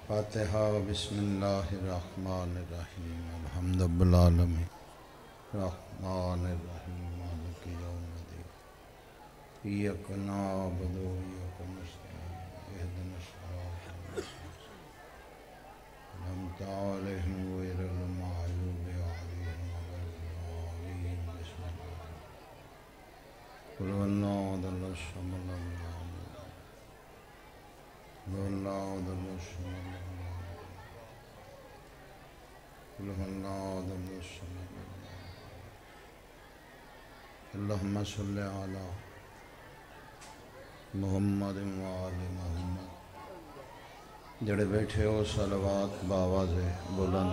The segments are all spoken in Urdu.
فاتحہ بسم اللہ الرحمن الرحیم الحمد للہ الرحمن الرحیم مالک یوم الدین ایاک نعبد و ایاک نستعین اہدنا الصراط المستقیم غیرِ المغضوب علیہم ولا الضالین بسم اللہ قل هو اللہ احد اللہ الصمد لم یلد قل هو اللہ احد اللہ الصمد لم یلد قل هو اللہ احد اللہ الصمد لم یلد اللہم صل علی محمد وآل محمد جڑے بیٹھے ہو صلوات باواز بلند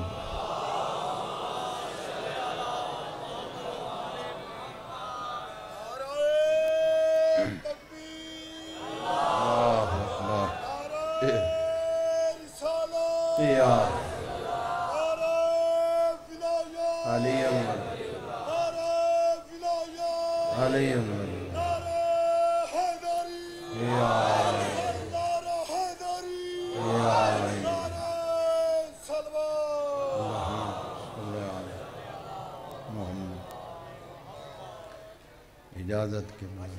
اجازت کے بعد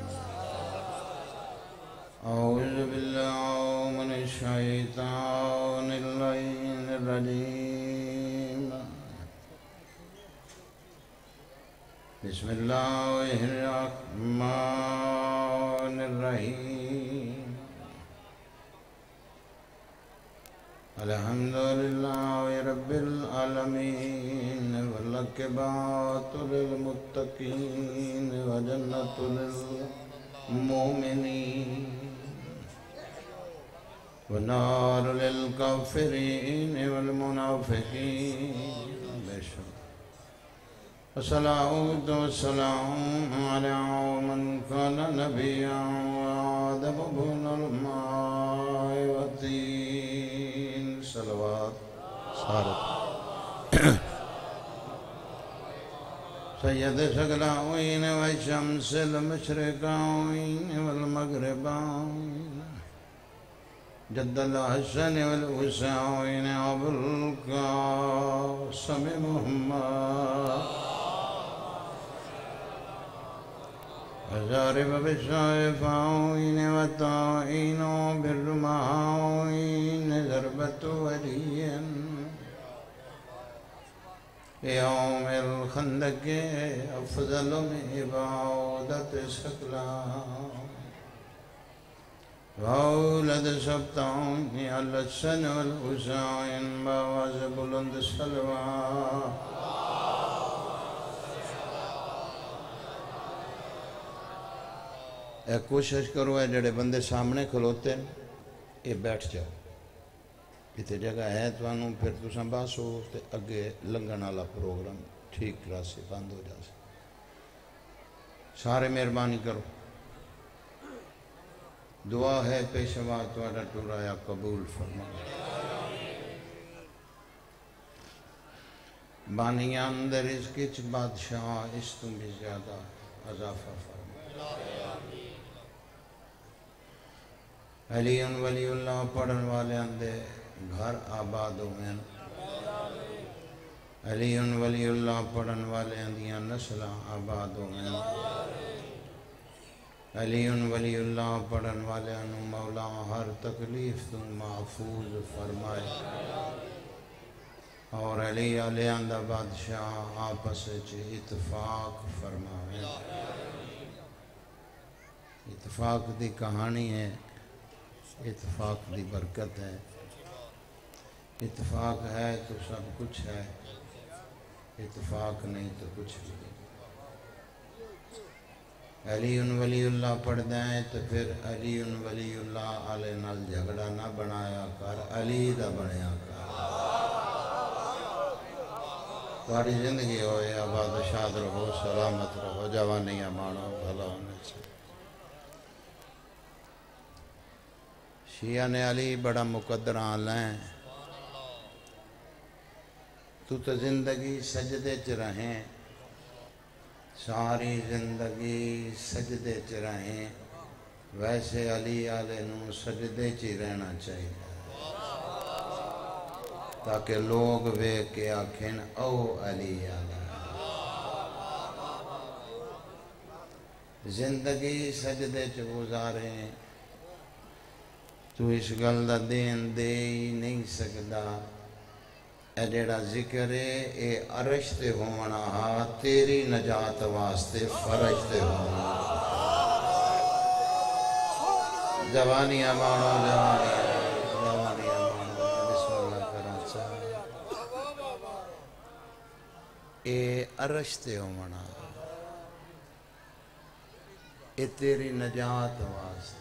اعوذ باللہ من الشیطان الرجیم بسم اللہ الرحمن الرحیم الحمدللہ رب العالمین والعاقبۃ للمتقین وجنۃ للمؤمنین ونار للکافرین والمنافقین والصلاة والسلام علی من کان نبیا وآدم بن الماء والطین صلوات سارت سید ثقلین والشمس المشرقین والمغربین جد الحسن والحسین ابو القاسم محمد وزارب بالشائفین والطائین بالرمائین ضربت ولین یوم الخندق افضل من عبادت ثقلان وأولد سبطان على السن والحسين باواز بلند صلوات ایک کوشش کرو ہے جڑے بندے سامنے کھلوتے ہیں یہ بیٹھ جاؤ اتنے جگہ ہے توانوں پھر تساں باسو تے اگے لنگن والا پروگرام ٹھیک طرح سے بند ہو جائے سارے مہربانی کرو دعا ہے پیشوا تواڈا ٹرایا قبول فرما بانیان در رزق چ بادشاہ اس تو بھی زیادہ اضافہ فرما علی ولی اللہ پڑھن والے اندے گھر آباد ہوئے علی ولی اللہ پڑھن والے اندیاں نسلاں آباد ہوئے علی ولی اللہ پڑھن والے انو مولا ہر تکلیف تو محفوظ فرمائے اور علی علیہ دا بادشاہ آپس چے اتفاق فرمائے اتفاق دی کہانی ہے اتفاق دی برکت ہے اتفاق ہے تو سب کچھ ہے اتفاق نہیں تو کچھ بھی نہیں علی ولی اللہ پڑھ دیں تو پھر علی ولی اللہ علیہ نال جھگڑا نہ بنایا کر علی دا بنیا کر تاری زندگی ہوئے آباد شاد رہو سلامت رہو جوانی مانو بھلا ہونے سے شیعہ نے علی بڑا مقدران لیں تو زندگی سجدے چ رہیں ساری زندگی سجدے چ رہیں ویسے علی آلے نو سجدے چ رہنا چاہیے تاکہ لوگ ویکھ کے آکھیں او علی آلہ. زندگی سجدے چ گزاریں تو اس گل دا دین دے ہی نہیں سکدا. اے جڑا ذکر ہے اے عرش تے ہونا ہا تیری نجات واسطے فرش تے ہونا. جوانیاں مانو جوانیاں مانو بسم اللہ کرنا چاہ. اے عرش تے ہونا اے تیری نجات واسطے.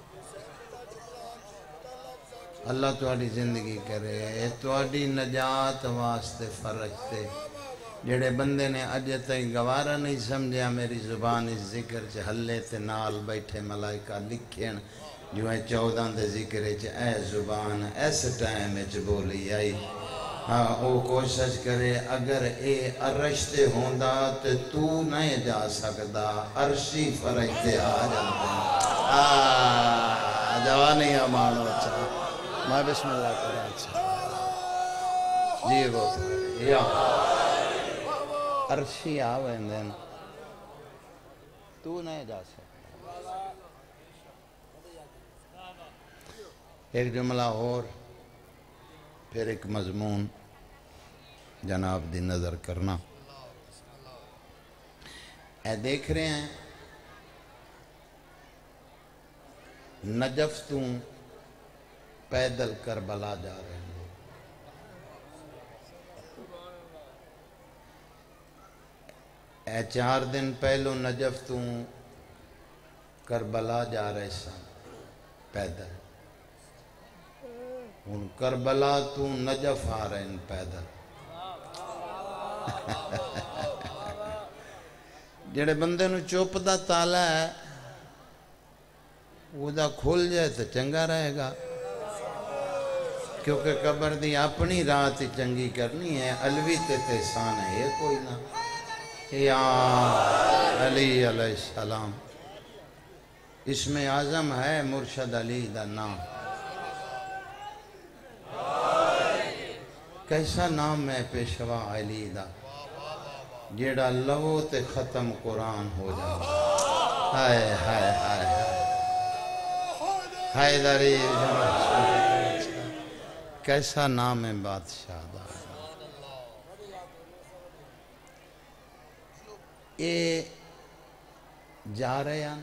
اللہ تواڈی زندگی کرے اے تواڈی نجات واسطے فرشتے. جڑے بندے نے اجے تائیں گوارا نہیں سمجھیا میری زبان اس ذکر چ ہلے تے نال بیٹھے ملائکہ لکھیں جو ہے 14 دے ذکر چ اے زبان اس ٹائم چ بولی آئی. ہاں او کوشش کرے اگر اے عرش تے ہوندا تے تو نہیں جا سکدا عرشی فرشتے آ جاندے. جوانیاں مانو چاہ میں بسم اللہ کرا چاہ جی وہ یا عرشی آویں تو نہیں جا سکتا. ایک جملہ اور پھر ایک مضمون جناب دی نظر کرنا. اے دیکھ رہے ہیں نجف تو پیدل کربلا جا رہے ہیں. اے 4 دن پہلو نجف تو کربلا جا رہے سن پیدل. ہن کربلا تو نجف آ رہے ہیں پیدل. جڑے بندے نو چپ دا تالا ہے وہ دا کھل جائے تو چنگا رہے گا کیونکہ قبر دی اپنی رات چنگی کرنی ہے. علوی تے تحسان ہے یہ کوئی نہ. یا علی علیہ السلام اسم اعظم ہے مرشد علی دا نام. کیسا نام ہے پیشوا علی دا جیڑا لو تے ختم قرآن ہو جائے. ہائے ہائے ہائے حیدری کیسا نام ہے بادشاہ دا. اے جا رہے ہیں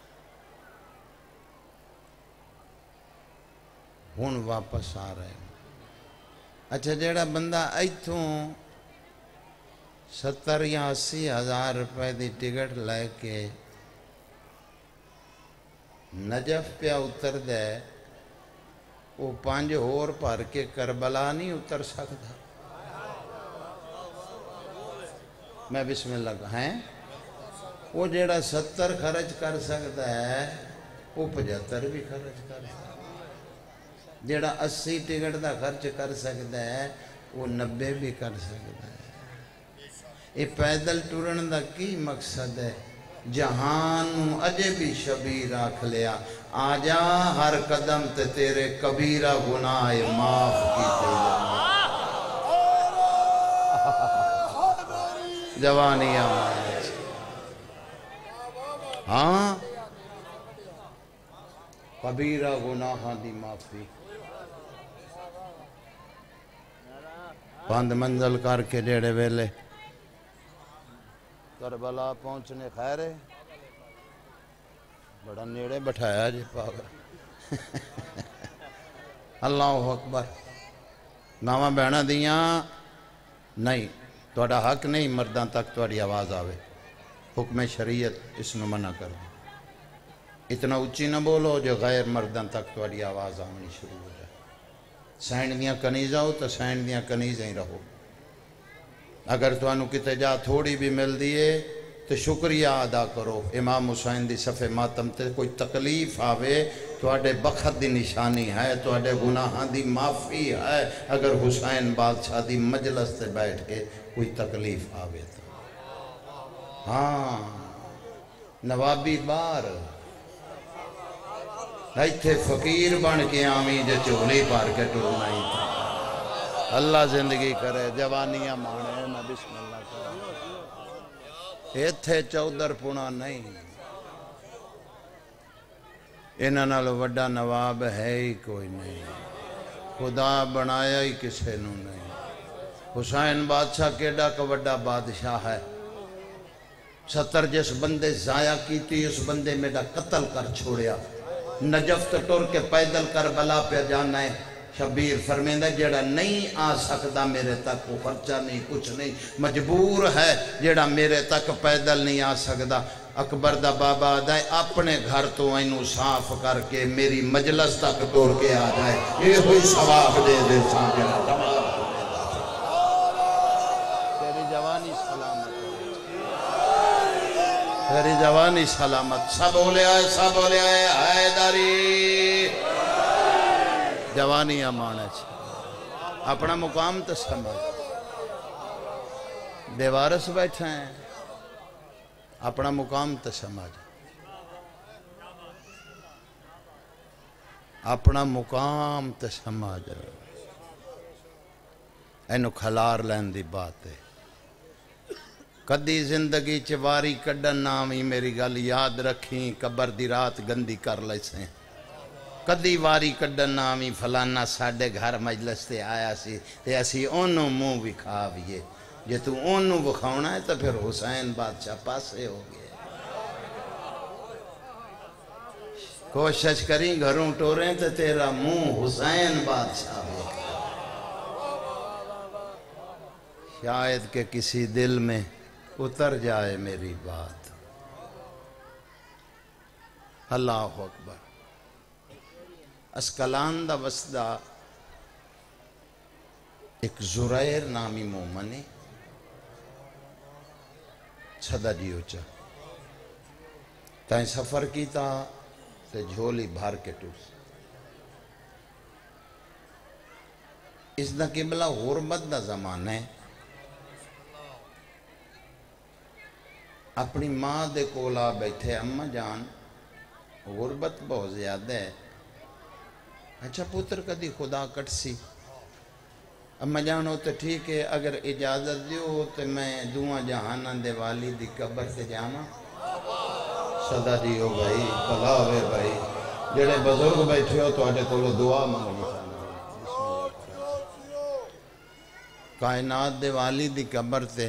ہن واپس آ رہے ہیں. اچھا جیڑا بندہ ایتھوں 70 یا 80 ہزار روپے دی ٹکٹ لے کے نجف پہ اتر دے وہ 5 اور پار کے کربلا نہیں اتر سکتا. میں بسم اللہ کہا ہیں وہ جیڑا 70 خرچ کر سکتا ہے وہ 75 بھی خرچ کر سکتا ہے. جیڑا 80 ٹکٹ دا خرچ کر سکتا ہے وہ 90 بھی کر سکتا ہے. یہ پیدل ٹرن دا کی مقصد ہے؟ جہان اجے بھی شبیر آکھ لیا آجا ہر قدم تے تیرے کبیرہ گناہ معاف کی تیرے. جوانیاں ہاں کبیرہ گناہ دی معافی. 5 منزل کر کے جیڑے ویلے کربلا پہنچنے خیر ہے بڑا نیڑے بٹھایا جی پاگل. اللہ اکبر. ماواں بہنا دیاں نہیں توڑا حق نہیں مردان تک توڑی آواز آوے. حکم شریعت اس نو منع کر دیں. اتنا اچھی نہ بولو جو غیر مردان تک توڑی آواز آمنی شروع ہو جائے. سینڈ دیاں کنیز آؤ تو سینڈ دیاں کنیز ہی رہو. اگر تو انہوں کتے جا تھوڑی بھی مل دیئے تو شکریہ ادا کرو. امام حسین دی صفحے ماتم تے کوئی تکلیف آوے تو اڈے بخت دی نشانی ہے تو اڈے گناہاں دی معافی ہے. اگر حسین بادشاہ دی مجلس تے بیٹھ کے کوئی تکلیف آوے تو ہاں نوابی بار ایتھے فقیر بن کے آمیں جو چولی پار کے ٹورنا ہی تھا. اللہ زندگی کرے جوانیاں مانے میں بسم اللہ کرے ایتھے چودر پونا نہیں انہاں نالوں وڈا نواب ہے ہی کوئی نہیں خدا بنایا ہی کسے نو نہیں حسین بادشاہ کیڈا کا وڈا بادشاہ ہے 70 جس بندے ضائع کیتی اس بندے میرا قتل کر چھوڑیا نجف ٹر کے پیدل کربلا پہ جانا ہے شبیر فرمیندہ جیڑا نہیں آ سکتا میرے تک وہ خرچہ نہیں کچھ نہیں مجبور ہے جیڑا میرے تک پیدل نہیں آ سکتا اکبر دا بابا آدھائے اپنے گھر تو اینو صاف کر کے میری مجلس تک توڑ کے آ جائے یہ ہوئی ثواب دے دے سامنے تیری جوانی سلامت تیری جوانی سلامت سب بولے آئے حیدری جوانی امانہ چھے اپنا مقام تو سمجھ دیوارس بیٹھے ہیں اپنا مقام تو سمجھ اپنا مقام تو سمجھ اینو کھلار لین دی بات ہے کدی زندگی چواری کڈن نامی میری گل یاد رکھیں قبر دی رات گندی کر لیسیں کدی واری کڈن نامی فلانا ساڑھے گھر مجلس تے آیا سی تے اسی اونوں منہ بکھاویے جے تو اونوں بکھاونا ہے تو پھر حسین بادشاہ پاسے ہو گئے کوشش کریں گھروں ٹوریں تو تیرا منہ حسین بادشاہ ہو شاید کہ کسی دل میں اتر جائے میری بات اللہ اکبر اسکلان دا وسدہ ایک زرائر نامی مومنی چھدا جی اچھا تائیں سفر کی تا تے جھولی بھار کے ٹوس اس دا قبلہ غربت دا زمان ہے اپنی ماں دے کولا بیٹھے اماں جان غربت بہت زیادہ ہے اچھا پتر کدی خدا کٹ سی اماں جان ہو تو ٹھیک ہے اگر اجازت دیو تو میں دعا جہانہ دے والی دی قبر سے جانا صدا جی ہو بھائی بھلا ہوئے بھائی جڑے بزرگ بیٹھے ہو تو آجے کولو دعا مانگنی کائنات دے والی دی قبر تے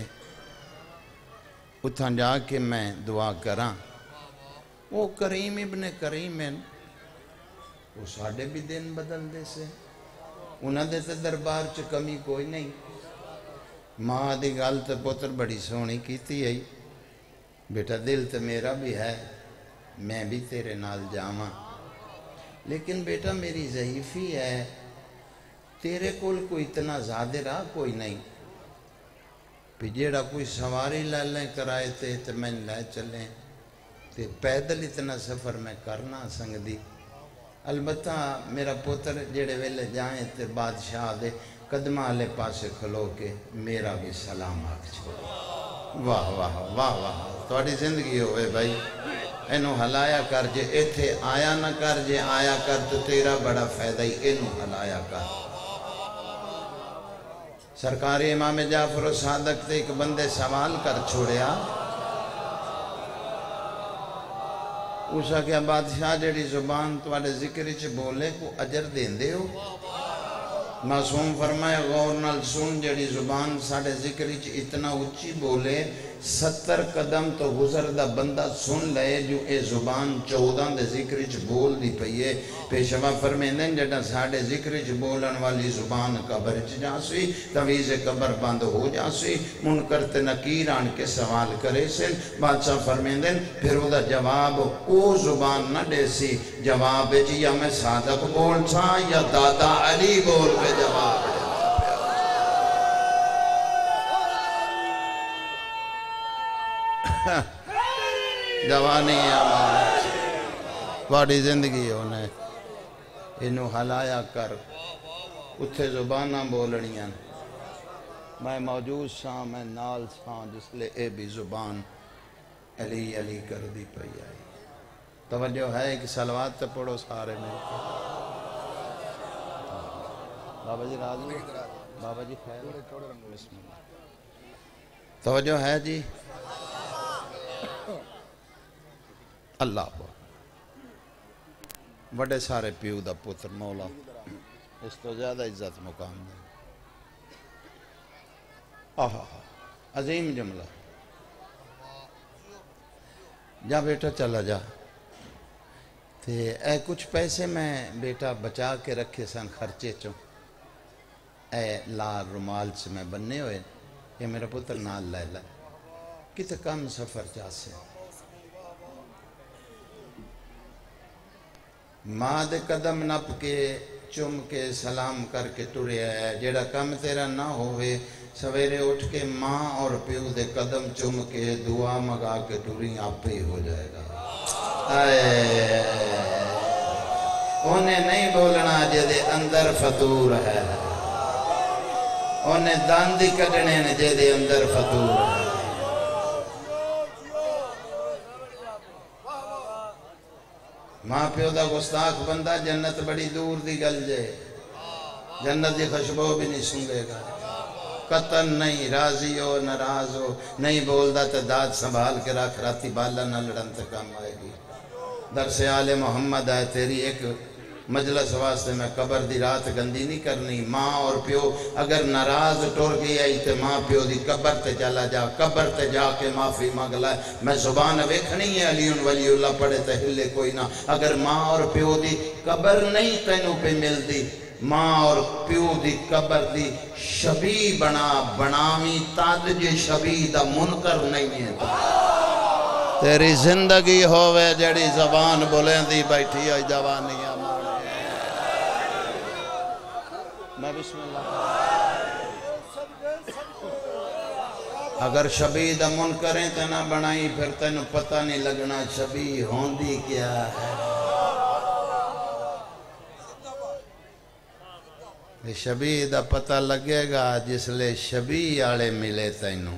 اتھاں جا کے میں دعا کراں وہ کریم ابن کریم ہیں وہ ساڑھے بھی دن بدل دے سے انہاں دے تے دربار چ کمی کوئی نہیں ماں دی گال تے پتر بڑی سونی کیتی ہے بیٹا دل تے میرا بھی ہے میں بھی تیرے نال جاواں لیکن بیٹا میری ضعیفی ہے تیرے کول کوئی اتنا زیادہ راہ کوئی نہیں پھر جیڑا کوئی سواری لے لیں کرائے تے میں لے چلیں تے پیدل اتنا سفر میں کرنا سنگ دی البتہ میرا پتر جیڑے ویلے جائیں تے بادشاہ دے قدمہ لے پاسے کھلو کے میرا بھی سلام آکھ چھوڑے واہ واہ واہ واہ توڑی زندگی ہوئے بھائی اینو ہلایا کر جے ایتھے آیا نہ کر جے آیا کر تو تیرا بڑا فائدہ ہی اینو ہلایا کر سرکاری امام جعفر و صادق تے ایک بندے سوال کر چھوڑیا اوسا کیا بادشاہ جڑی زبان توڑے ذکر چ بولے کو اجر دین دے ہو معصوم فرمائے غور نال سن جڑی زبان ساڑے ذکر چ اتنا اچھی بولے 70 قدم تو گزر دا بندہ سن لے جو اے زبان 14 دے ذکر چ بول دی پئیے پیشوا فرمیندن جڑا ساڑے ذکر چ بولن والی زبان قبر چ جاسی تویز قبر بند ہو جاسی منکر تے نکیر آن کے سوال کرے سن بادشاہ فرمیندن پھر او دا جواب او زبان نہ دے سی جواب چ یا میں صادق بول سا یا دادا علی بول پہ جواب جوانی آمان بڑی زندگی ہونے انہوں حلایا کر اتھے زبانہ بولنیاں میں موجود ساں میں نال ساں جس لئے اے بھی زبان علی علی کر دی پئی آئی توجہ ہے کہ صلوات تے پڑھو سارے میں بابا جی راضی بابا جی خیر بسم اللہ توجہ ہے جی اللہ بڑے سارے پیو دا پتر مولا اس تو زیادہ عزت مقام دے عظیم جملہ جا بیٹا چلا جا تے اے کچھ پیسے میں بیٹا بچا کے رکھے سن خرچے چوں اے لال رومال سے میں بننے ہوئے یہ میرا پتر نال لے لے کتے کم سفر چاہ سے ماں دے قدم نپ کے چم کے سلام کر کے ٹرے ہے جیڑا کم تیرا نہ ہوئے سویرے اٹھ کے ماں اور پیو دے قدم چم کے دعا مگا کے ٹری آپ ہی ہو جائے گا انہیں نہیں بولنا جدے اندر فطور ہے انہیں داندی کڑنے نے جدے اندر فطور ہے ماں پیو دا گستاخ بندہ جنت بڑی دور دی گل جے جنت دی خوشبو بھی نہیں سنگے گا قطن نہیں راضی ہو ناراض ہو نہیں بولدا تے داد سنبھال کے رکھ راتی بالا نہ لڑن تے کام آئے گی درس آل محمد ہے تیری ایک مجلس واسطے میں قبر دی رات گندی نہیں کرنی ماں اور پیو اگر ناراض ٹور گئی آئی تے ماں پیو دی قبر تے چلا جا قبر تے جا کے معافی مانگ لائے میں زبان ویکھنی ہے علی ولی اللہ پڑھے تے ہلے کوئی نہ اگر ماں اور پیو دی قبر نہیں تینوں پہ مل دی ماں اور پیو دی قبر دی شبی بنامی تاد جے شبی دا منکر نہیں ہے تیری زندگی ہوئے جڑی زبان بولیں دی بیٹھی آئی جوانیاں میں بسم اللہ اگر شبی دا منکریں تے نہ بنائی پھر تینوں پتہ نہیں لگنا شبی ہوندی کیا ہے شبی دا پتہ لگے گا جس لے شبی آڑے ملے تینوں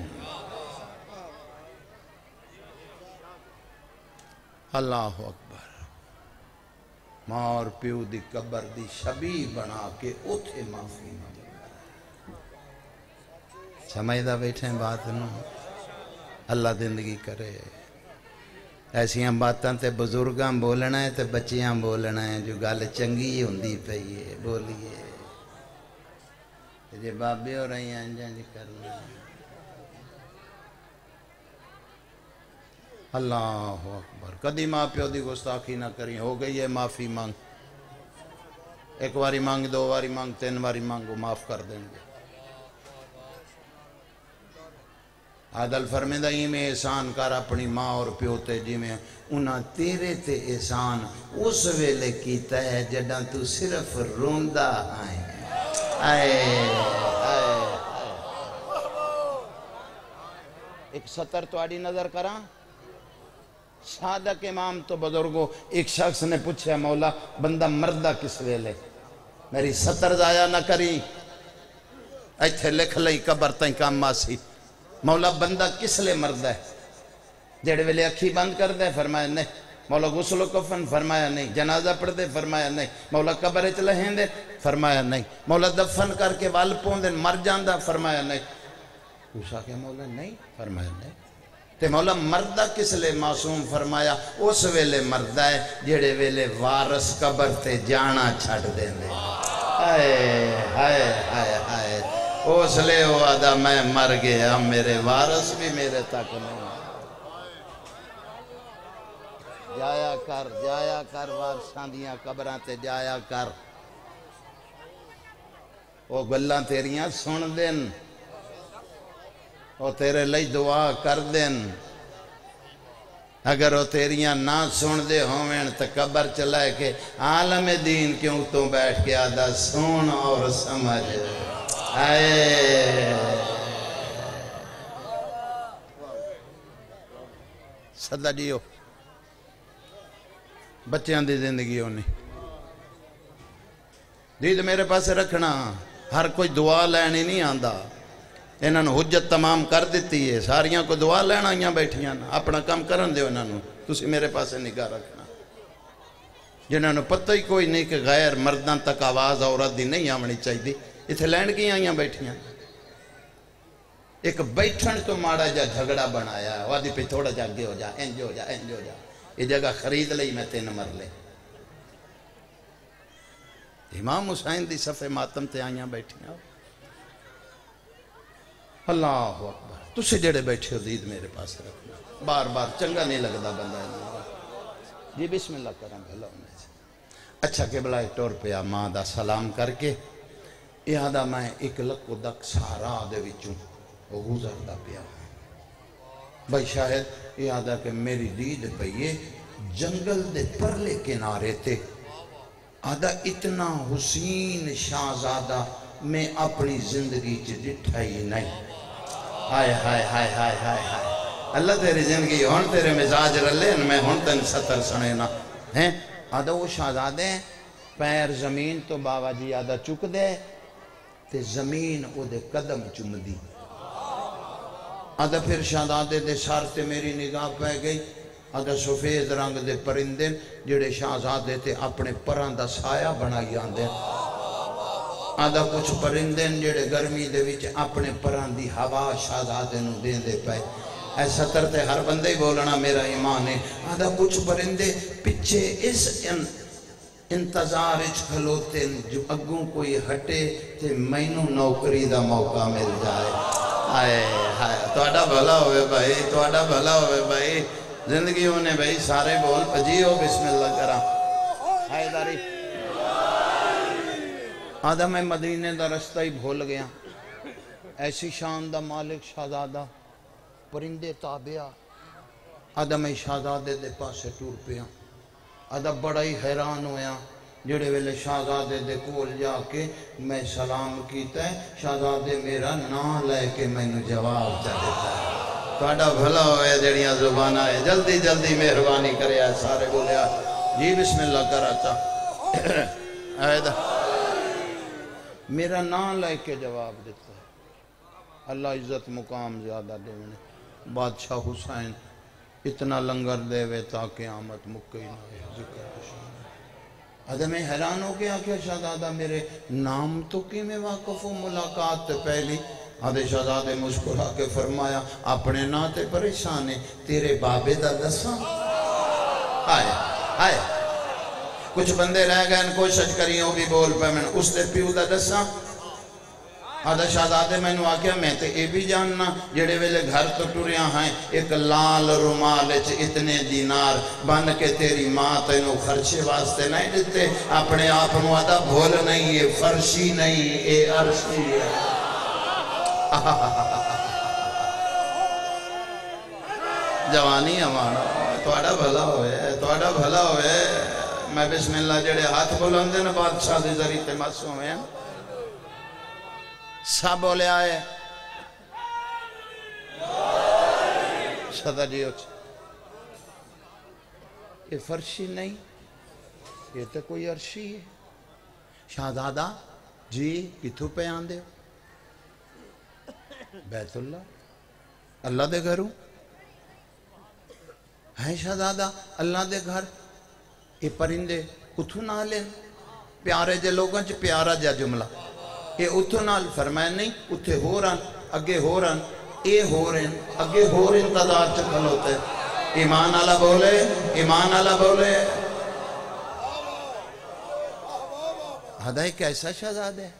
اللہ اکبر ماں اور پیو دی قبر دی شبی بنا کے اٹھے معافی مانگے سمجھدا بیٹھیں بات نو اللہ زندگی کرے ایسیاں باتاں تے بزرگاں بولنا ہے تے بچیاں بولنا ہے جو گل چنگی ہوندی پئی ہے بولیے جے بابے ہو رہی ہیں جی کرنا اللہ اکبر کدی ماں پیو دی گستاخی نہ کریں ہو گئی ہے معافی مانگ ایک واری مانگ دو واری مانگ تین واری مانگو معاف کر دیں گے عادل فرمیدہ ہی میں احسان کر اپنی ماں اور پیو تے جی میں انہاں تیرے تے احسان اس ویلے کیتا ہے جڑاں تو صرف روندہ آئیں ایک سطر تو آڑی نظر کراں صادق امام تو بزرگو ایک شخص نے پوچھا مولا بندہ مردہ کس ویلے میری سطر ضائع نہ کری ایتھے لکھ لئی قبر تائیں کام ماسی مولا بندہ کس لئے مردہ ہے جیڑے ویلے اکھی بند کر دے فرمایا نہیں مولا غسل و کفن فرمایا نہیں جنازہ پڑھ دے فرمایا نہیں مولا قبر چلہیں دے فرمایا نہیں مولا دفن کر کے وال پون دے مر جاندہ فرمایا نہیں پوچھا کہ مولا نہیں فرمایا نہیں تے مولا مردہ کس لئے معصوم فرمایا اس ویلے مردہ ہے جیڑے ویلے وارث قبر تے جانا چھڑ دیں دے ہائے اس لئے وہ آدھا میں مر گیا میرے وارث بھی میرے تک نہیں جایا کر وارثاں دیاں قبراں تے جایا کر وہ گلاں تیریاں سن دین وہ تیرے لئی دعا کر دین اگر وہ تیریاں نہ سن دے ہوئیں تو قبر چلائے کہ عالم دین کیوں تو بیٹھ کے آدھا سن اور سمجھ صدا جیو بچیاں دی زندگی ہونی دید میرے پاس رکھنا ہر کوئی دعا لینی نہیں آندہ انہاں نے حجت تمام کر دیتی ہے ساریاں کو دعا لینا آئیاں بیٹھیاں اپنا کام کرن دے انہاں نے تسی میرے پاس نگاہ رکھنا جنہاں نے پتہ ہی کوئی نہیں کہ غیر مردان تک آواز عورت دی نہیں آمنی چاہی دی اتنے لینڈ کی آئیاں بیٹھیاں ایک بیٹھن تو ماڑا جا جھگڑا بنایا وادی پہ تھوڑا جا اگے ہو جا انج ہو جا انج ہو جا یہ جگہ خرید لئی میں 3 مرلے امام حسین دی صفے ماتم تے آئیاں بیٹھیاں اللہ اکبر تسے جڑے بیٹھے ہو دید میرے پاس رکھنا بار بار چنگا نہیں لگدا بندہ جی بسم اللہ کرم بھلا ہونے سے اچھا قبلہ ٹور پیا ماں دا سلام کر کے یہ آدھا میں ایک لکو دک سارا دے وچوں غزر دا پیا بھائی شاہد یہ آدھا کہ میری دید پہیے جنگل دے پرلے کنارے تے آدھا اتنا حسین شاہزادہ میں اپنی زندگی چ ڈٹھا ہی نہیں ہائے ہائے ہائے ہائے ہائے ہائے اللہ تیری زندگی ہون تیرے مزاج رلے میں ہون تن ستر سنینا ہیں آدھا وہ شاہزادے پیر زمین تو بابا جی آدھا چک دے تے زمین او دے قدم چم دی آدھا پھر شاہزادے دے سار تے میری نگاہ پہ گئی آدھا سفید رنگ دے پرندے جڑے شاہزادے تے اپنے پران دا سایہ بنائی آندے آدھا کچھ پرندے جڑے گرمی دے وچ اپنے پران دی ہوا شاہزادے نو دین دے پائے اے ستر تے ہر بندے ہی بولنا میرا ایمان ہے آدھا کچھ پرندے پچھے اس انتظار اچھ کھلوتے جو اگوں کوئی ہٹے تے مینوں نوکری دا موقع مل جائے آئے ہائے توڑا بھلا ہوئے بھائی توڑا بھلا ہوئے بھائی زندگی ہونے بھائی سارے بول پجیو بسم اللہ کرا ہائے داری آدھا میں مدینے دا رستہ ہی بھول گیا ایسی شان دا مالک شہزادہ پرندے تابعہ آدھا میں شہزادے دے پاسے ٹور پیا آدھا بڑا ہی حیران ہویا جڑے ویلے شہزادے دے کول جا کے میں سلام کیتا ہے شہزادے میرا نام لے کے میں نے جواب چاہتا ہے توڑا بھلا ہوئے جڑیاں زبانہ ہے جلدی جلدی مہربانی کرے آئے سارے بولے آئے جی بسم اللہ کراتا آئے میرا نام لے کے جواب دیتا ہے اللہ عزت مقام زیادہ دے میں بادشاہ حسین اتنا لنگر دے وے تاکہ آمد مکئی نہ ذکر آدھا میں حیران ہو گیا کہ شہزادہ میرے نام تو کی میں واقف ہوں ملاقات پہلی آدھے شہزادے مسکرا کے فرمایا اپنے ناتے پریشانے تیرے بابے دا دساں آئے آئے کچھ بندے رہ گئے ان کوشش کریوں بھی بول پہ میں اس تے پیو دا دساں آدھا شہزادے میں نے آکیا میں تے اے بھی جاننا جڑے ویلے گھر تو ٹوریاں ہیں ایک لال رومالچ اتنے دینار بن کے تیری ماں تینوں خرچے واسطے نہیں دیتے اپنے آپ آدھا بھول نہیں یہ فرشی نہیں اے عرشی ہے جوانی ہمارا توڑا بھلا ہوئے میں بسم اللہ جڑے ہاتھ بلندے نا بادشاہ دے ذریعے تے معصوم ہیں سب بولے آئے صدا جی یہ فرشی نہیں یہ تو کوئی عرشی ہے شہزادہ جی کتھوں پہ آندے بیت اللہ اللہ دے گھروں ہے شہزادہ اللہ دے گھر یہ پرندے کتھوں نہ لیں پیارے جے لوگوں چ پیارا جا جملہ یہ اتھو نال فرمائے نہیں اتھے ہو رہن اگے ہو رہن اے ہو رہن اگے ہو رہن انتظار چکل ہوتے ایمان اللہ بولے ہدہ ایک ایسا شہزادہ ہے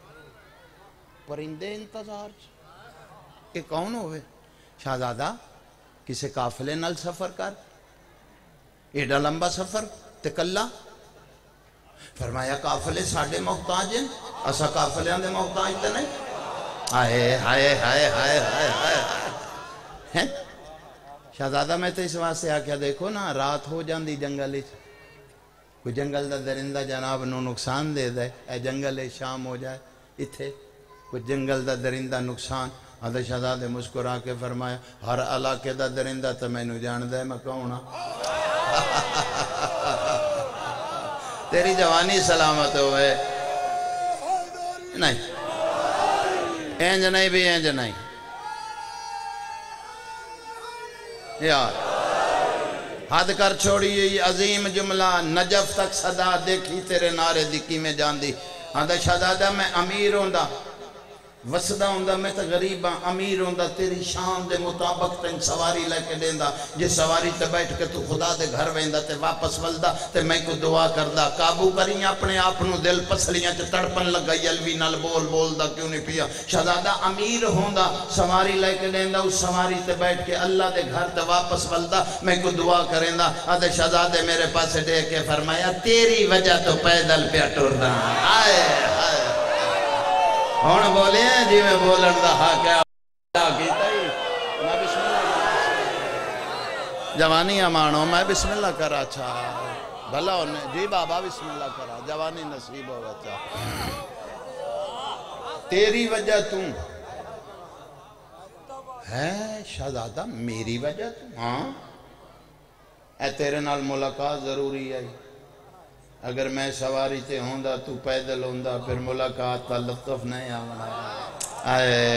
پرندے انتظار یہ کون ہوئے شہزادہ کسے قافلے نال سفر کر ایڈا لمبا سفر تکلہ فرمایا قافلے ساڑھے محتاج ہیں اسا قافلے آندے محتاج تے نہیں آئے ہائے ہائے ہائے ہائے ہائے شہزادہ میں تو اس واسطے آکیا دیکھو نا رات ہو جاندی جنگل کوئی جنگل دا درندہ جناب نو نقصان دے دے اے جنگل شام ہو جائے اتھے کوئی جنگل دا درندہ نقصان آدھے شہزادے مسکرا کے فرمایا ہر علاقے دا درندہ تو میں نو جان دے میں کہونا تیری جوانی سلامت ہوئے نہیں اینج نہیں بھی اینج نہیں یار حد کر چھوڑی یہ عظیم جملہ نجف تک صدا دیکھی تیرے نعرے دکی میں جان دی آدھا شہزادہ میں امیر ہوندا وسدا ہوندا میں تو غریب ہاں امیر ہوندا تیری شان دے مطابق تین سواری لے کے دیندا جے سواری تے بیٹھ کے تو خدا دے گھر ویندا تے واپس ولدا تے میں کو دعا کردا قابو کری اپنے آپ نو دل پسلیاں تے تڑپن لگا یلوی نال بولدا کیوں نہیں پیا شہزادہ امیر ہوندا سواری لے کے دیندا اس سواری تے بیٹھ کے اللہ دے گھر تے واپس ولدا میں کو دعا کریندا آدھے شہزادے میرے پاس دے کے فرمایا تیری وجہ تو پیدل پیا ٹردا آئے آئے ہون بولے ہیں جی میں بولن دا حق ہے میں بسم اللہ جوانی امانو میں بسم اللہ کرا چھا بھلا ہونے جی بابا بسم اللہ کرا جوانی نصیب ہو بچا تیری وجہ تم ہے شہزادہ میری وجہ تم ہاں اے تیرے نال ملاقات ضروری ہے اگر میں سواری تے ہوندا تو پیدل ہوندا پھر ملاقات کا لطف نہیں آونا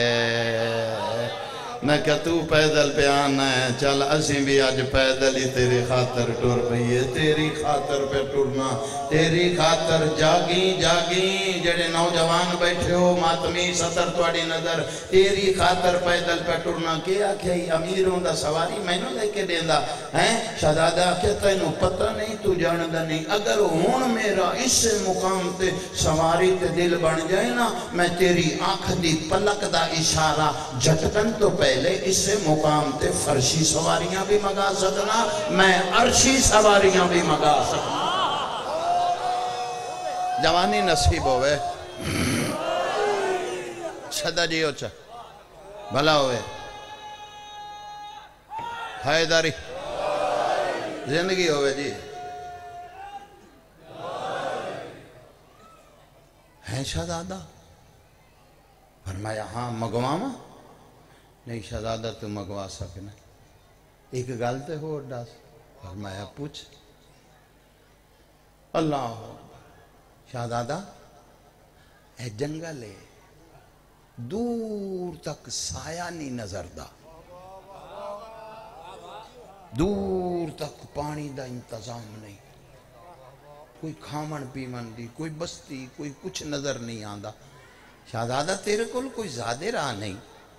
میں کہ تو پیدل پہ آنا ہے چل اسیں بھی آج پیدل ہی تیری خاطر ٹور پئیے تیری خاطر پہ ٹورنا تیری خاطر جاگیں جڑے نوجوان بیٹھے ہو ماتمی سطر توڑی نظر تیری خاطر پیدل پہ ٹورنا کیا کہی امیروں دا سواری میں نو لے کے دیندہ ہیں شہزادہ کہتا انہوں پتہ نہیں تو جاندہ نہیں اگر ہون میرا اس مقام تے سواری تے دل بن جائے نا میں تیری آنکھ دی پلک دا اشارہ جھٹکن تو پہلے اس مقام تے فرشی سواریاں بھی مگا سکنا میں عرشی سواریاں بھی مگا سکنا جوانی نصیب ہوئے صدا جی ہو چاہ بھلا ہوئے حیداری زندگی ہوئے جی ہیں شہزادہ فرمایا ہاں مگواما نہیں شہزادہ تو مگوا سکنا ایک گالتے ہو ڈاس فرمایا پوچھ اللہ شہزادہ اے جنگل ہے دور تک سایہ نہیں نظر دا دور تک پانی دا انتظام نہیں کوئی کھامن پیمن دی کوئی بستی کوئی کچھ نظر نہیں آندا شہزادہ تیرے کول کوئی زیادہ راہ نہیں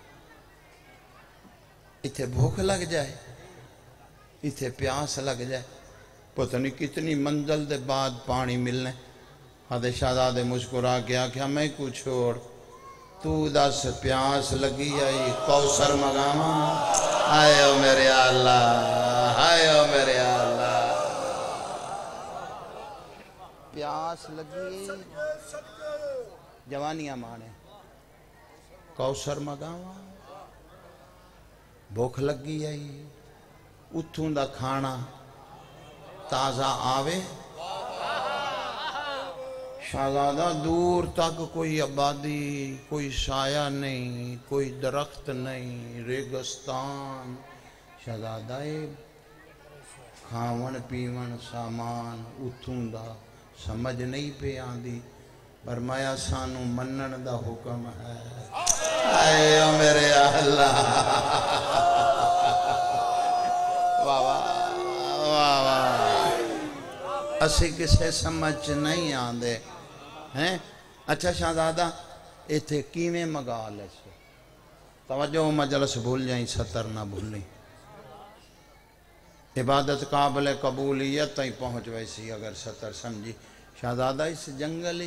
اتھے بھوک لگ جائے اتھے پیاس لگ جائے پتہ نہیں کتنی منزل دے بعد پانی ملنے آدھے شہزادے مسکرا کیا کیا میں کو چھوڑ تو دس پیاس لگی آئی کوثر مگاما آئے او میرے اللہ آئے او میرے اللہ پیاس لگی جوانیاں مانے کوثر مگاما بھوک لگی آئی اتھوں دا کھانا تازہ آوے شہزادہ دور تک کوئی آبادی کوئی سایہ نہیں کوئی درخت نہیں ریگستان شہزادہ کھاون پیون سامان اتھوں دا سمجھ نہیں پہ آندی فرمایا سانو منن دا حکم ہے آئے او میرے اللہ واہ واہ واہ واہ اسی کسے سمجھ نہیں آندے ہیں اچھا شہزادہ ایتھے کیویں مگا لے سے توجہ مجلس بھول جائیں ستر نہ بھولیں عبادت قابل قبولیت تائیں پہنچ ویسی اگر ستر سمجھی شہزادہ اس جنگل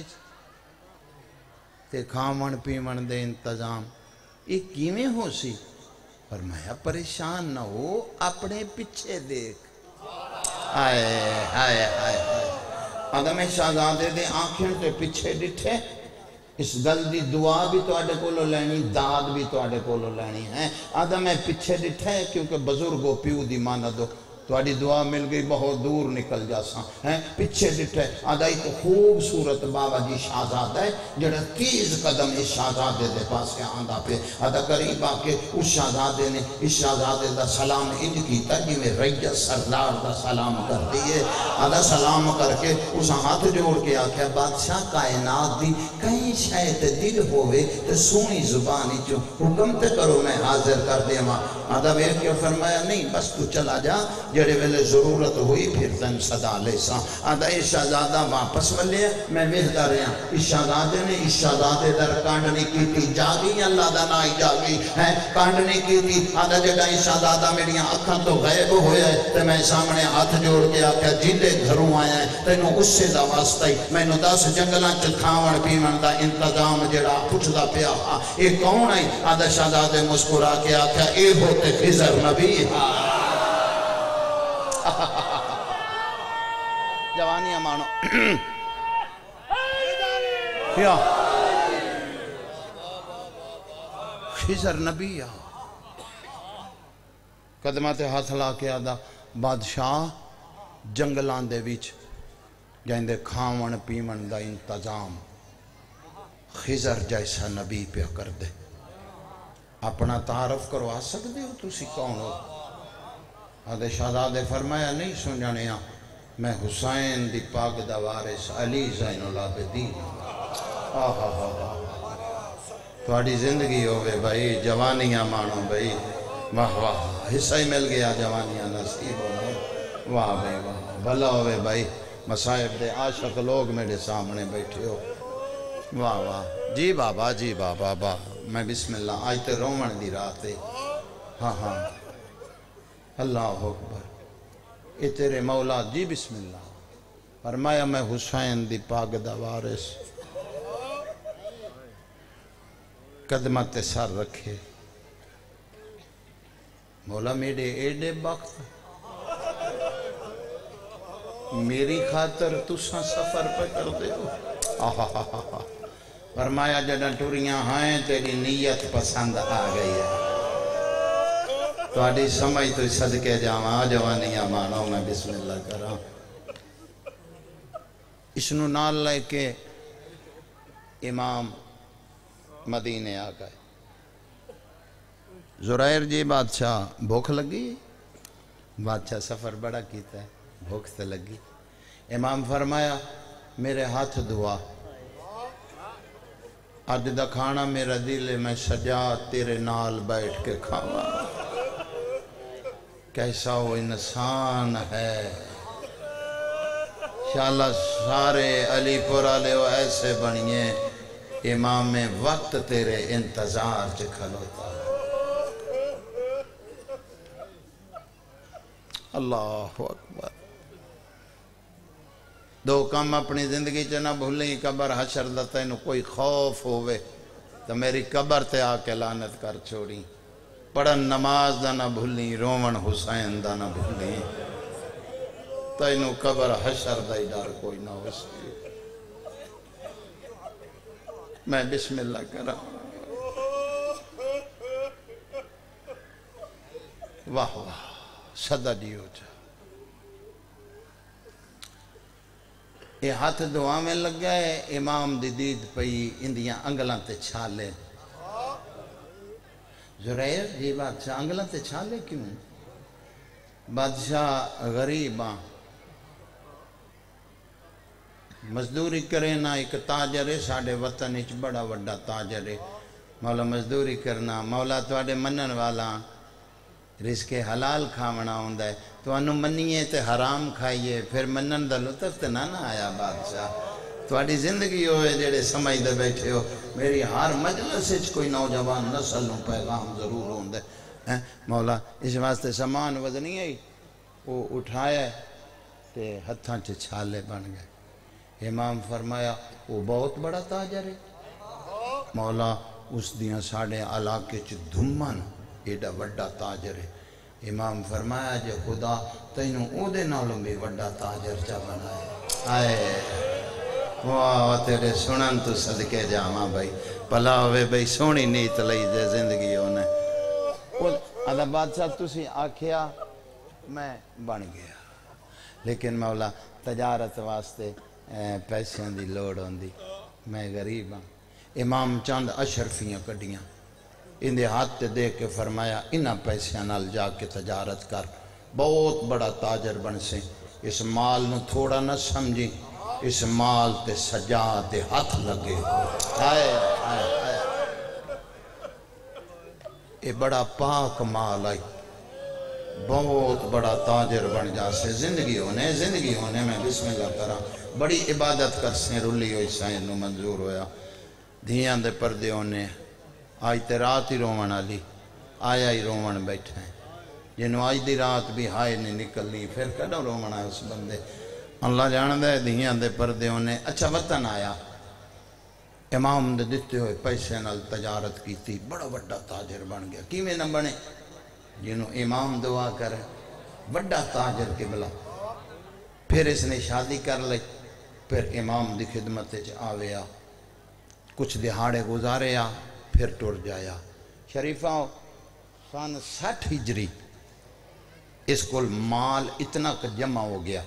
تے کھامن پیمن دے انتظام یہ کیویں ہو سی فرمایا پریشان نہ ہو اپنے پیچھے دیکھ آئے آئے آئے آدم شہزادے دے آنکھیں تے پیچھے ڈٹھے اس گل دی دعا بھی تو آڈے کولو لینی داد بھی تو آڈے کولو لینی ہے آدم پیچھے ڈٹھے کیونکہ بزرگو پیو دی مانا دو تو آڈی دعا مل گئی بہت دور نکل جاساں ہیں پیچھے ڈٹھے آدھائی تو خوبصورت بابا جی شہزادہ ہے جڑا 30 قدم اس شہزادے دے پاس کے آندھا پہ آدھا قریب آکے اس شہزادے نے اس شہزادے دا سلام انج کیتا جی میں ریت سردار دا سلام کر دیئے آدھا سلام کر کے اس ہاتھ جوڑ کے آکھیا بادشاہ کائنات دی کہیں شاید دل ہوئے تو سونی زبانی چو حکم تے کرو میں حاضر کر دے ماں آدھا میرے کیا فرمایا نہیں بس تو چلا جا جڑے ویلے ضرورت ہوئی پھر تن صدا لے سا آدھا اس شہزادہ واپس ملے میں مہدہ رہا اس شہزادے نے اس شہزادے در کانڈنی کی تھی جاگی اللہ دا نائی جاگی ہے کانڈنی کی تھی آدھا جگہ اس شہزادہ میریاں اکھاں تو غیب ہوئے تے میں سامنے ہاتھ جوڑ کے آکھا جیدے گھروں آیا ہے تینوں اس سے دا واسطہ ہی میں نو 10 جنگلاں چ کھاون پیون دا انتظام جڑا پچھدا پیا اے کون ہے آدھا شہزادے مسکرا کے آکھا اے ہوتے خضر نبی جوانیاں مانو کیا خضر نبی قدمات ہاتھ لا کے آدھا بادشاہ جنگلان دے ویچ جائندے کھاون پیمن دا انتظام خضر جیسا نبی پہ کر دے اپنا تعارف کروا سکتے ہو تسی کون ہو آدھے شہزادے فرمایا نہیں سنجھنے میں حسین دی پاک دا وارث علی زین العابدین تھوڑی زندگی ہوئے بھائی جوانیاں مانو بھائی واہ واہ حصہ ہی مل گیا جوانیاں نصیب ہوئے واہ بھائی واہ بھلا ہوئے بھائی مصائب دے عاشق لوگ میرے سامنے بیٹھے ہو واہ واہ جی بابا جی بابا با میں بسم اللہ آج تے رومن دی رات ہے ہاں ہاں اللہ اکبر اے تیرے مولا جی بسم اللہ فرمایا میں حسین دی پاک دا وارث قدمت سر رکھے مولا میرے ایڈے بخت میری خاطر تساں سفر پہ کر دے ہو فرمایا جڑا ٹوریاں ہیں تیری نیت پسند آ گئی ہے تواڈی سمجھ تو صدقے جاواں جوانیاں مانو میں بسم اللہ کراں اسنو نال لے کے امام مدینے آ گئے زرائر جی بادشاہ بھوک لگی بادشاہ سفر بڑا کیتا ہے بھوک سے لگی امام فرمایا میرے ہاتھ دعا اج دا کھانا میرا دل ہے میں سجا تیرے نال بیٹھ کے کھاواں کیسا وہ انسان ہے انشاءاللہ سارے علی پور والے ایسے بنیے امام وقت تیرے انتظار سے کھلوتا اللہ اکبر دو کام اپنی زندگی چ نہ بھولیں قبر حشر دا تینوں کوئی خوف ہوئے تو میری قبر تے آ کے لعنت کر چھوڑی پڑھن نماز دا نہ بھولیں رومن حسین دا نہ بھولیں تینوں قبر حشر دا ہی ڈر کوئی نہ ہو سکے میں بسم اللہ کرا واہ واہ صدا دیو جا یہ ہاتھ دعا میں لگ گئے امام دی دید پئی اندیاں انگلاں تے چھالے زرائر جی بادشاہ انگلاں تے چھالے کیوں بادشاہ غریباں مزدوری کرے نہ ایک تاجر ہے ساڑھے وطن اچ بڑا وڈا تاجر ہے مولا مزدوری کرنا مولا تواڈے منن والا رزق حلال کھاونا ہوندا ہے تو انو منیے تے حرام کھائیے پھر منن دا لطف تے نہ آیا بادشاہ تواڈی زندگی ہوئے جڑے سمجھ دے بیٹھے ہو میری ہر مجلس وچ کوئی نوجوان نسل نو پیغام ضرور ہوندا ہے مولا اس واسطے سامان وزنی ہے وہ اٹھایا تے ہتھاں چ چھالے بن گئے امام فرمایا وہ بہت بڑا تاجر ہے مولا اس دیاں ساڑھے علاقے چ دھمن ایڈا وڈا تاجر ہے امام فرمایا جے خدا تینوں او دے نالوں بھی وڈا تاجر چا بنائے آئے واہ تیرے سنن تو صدقے جاواں بھائی پلا ہوئے بھائی سونی نیت لئی دے زندگی ہونے آدھا بادشاہ تسی آکھیا میں بن گیا لیکن مولا تجارت واسطے پیسوں دی لوڑ ہوندی میں غریب ہاں امام چند اشرفیاں کڈیاں اندے ہاتھ تے دے کے فرمایا انہاں پیسیاں نال جا کے تجارت کر بہت بڑا تاجر بن سے اس مال نو تھوڑا نہ سمجھی اس مال تے سجا دے ہاتھ لگے آئے آئے آئے اے بڑا پاک مال آئی بہت بڑا تاجر بن جاسے زندگی ہونے میں بسم اللہ کرا بڑی عبادت کر سے رلی ہوئی سائن نو منظور ہویا دھیاں دے پردے ہونے آج تے رات ہی رومن آلی آیا ہی رومن بیٹھے ہیں جنہوں آج دی رات بھی ہائے نہیں نکلنی پھر کڑا رومن آئے اس بندے اللہ جاندہ ہے دھیاں دے پردے ہونے اچھا وطن آیا امام دے دیتے ہوئے پیسے نال تجارت کی تھی بڑا بڑا تاجر بن گیا کیویں نہ بنے جنہوں امام دعا کرے بڑا تاجر قبلہ پھر اس نے شادی کر لی پھر امام دی خدمت آویا کچھ دہاڑے گزاریا پھر ٹر جایا شریفہ سن 60 ہجری اس کو مال اتنا جمع ہو گیا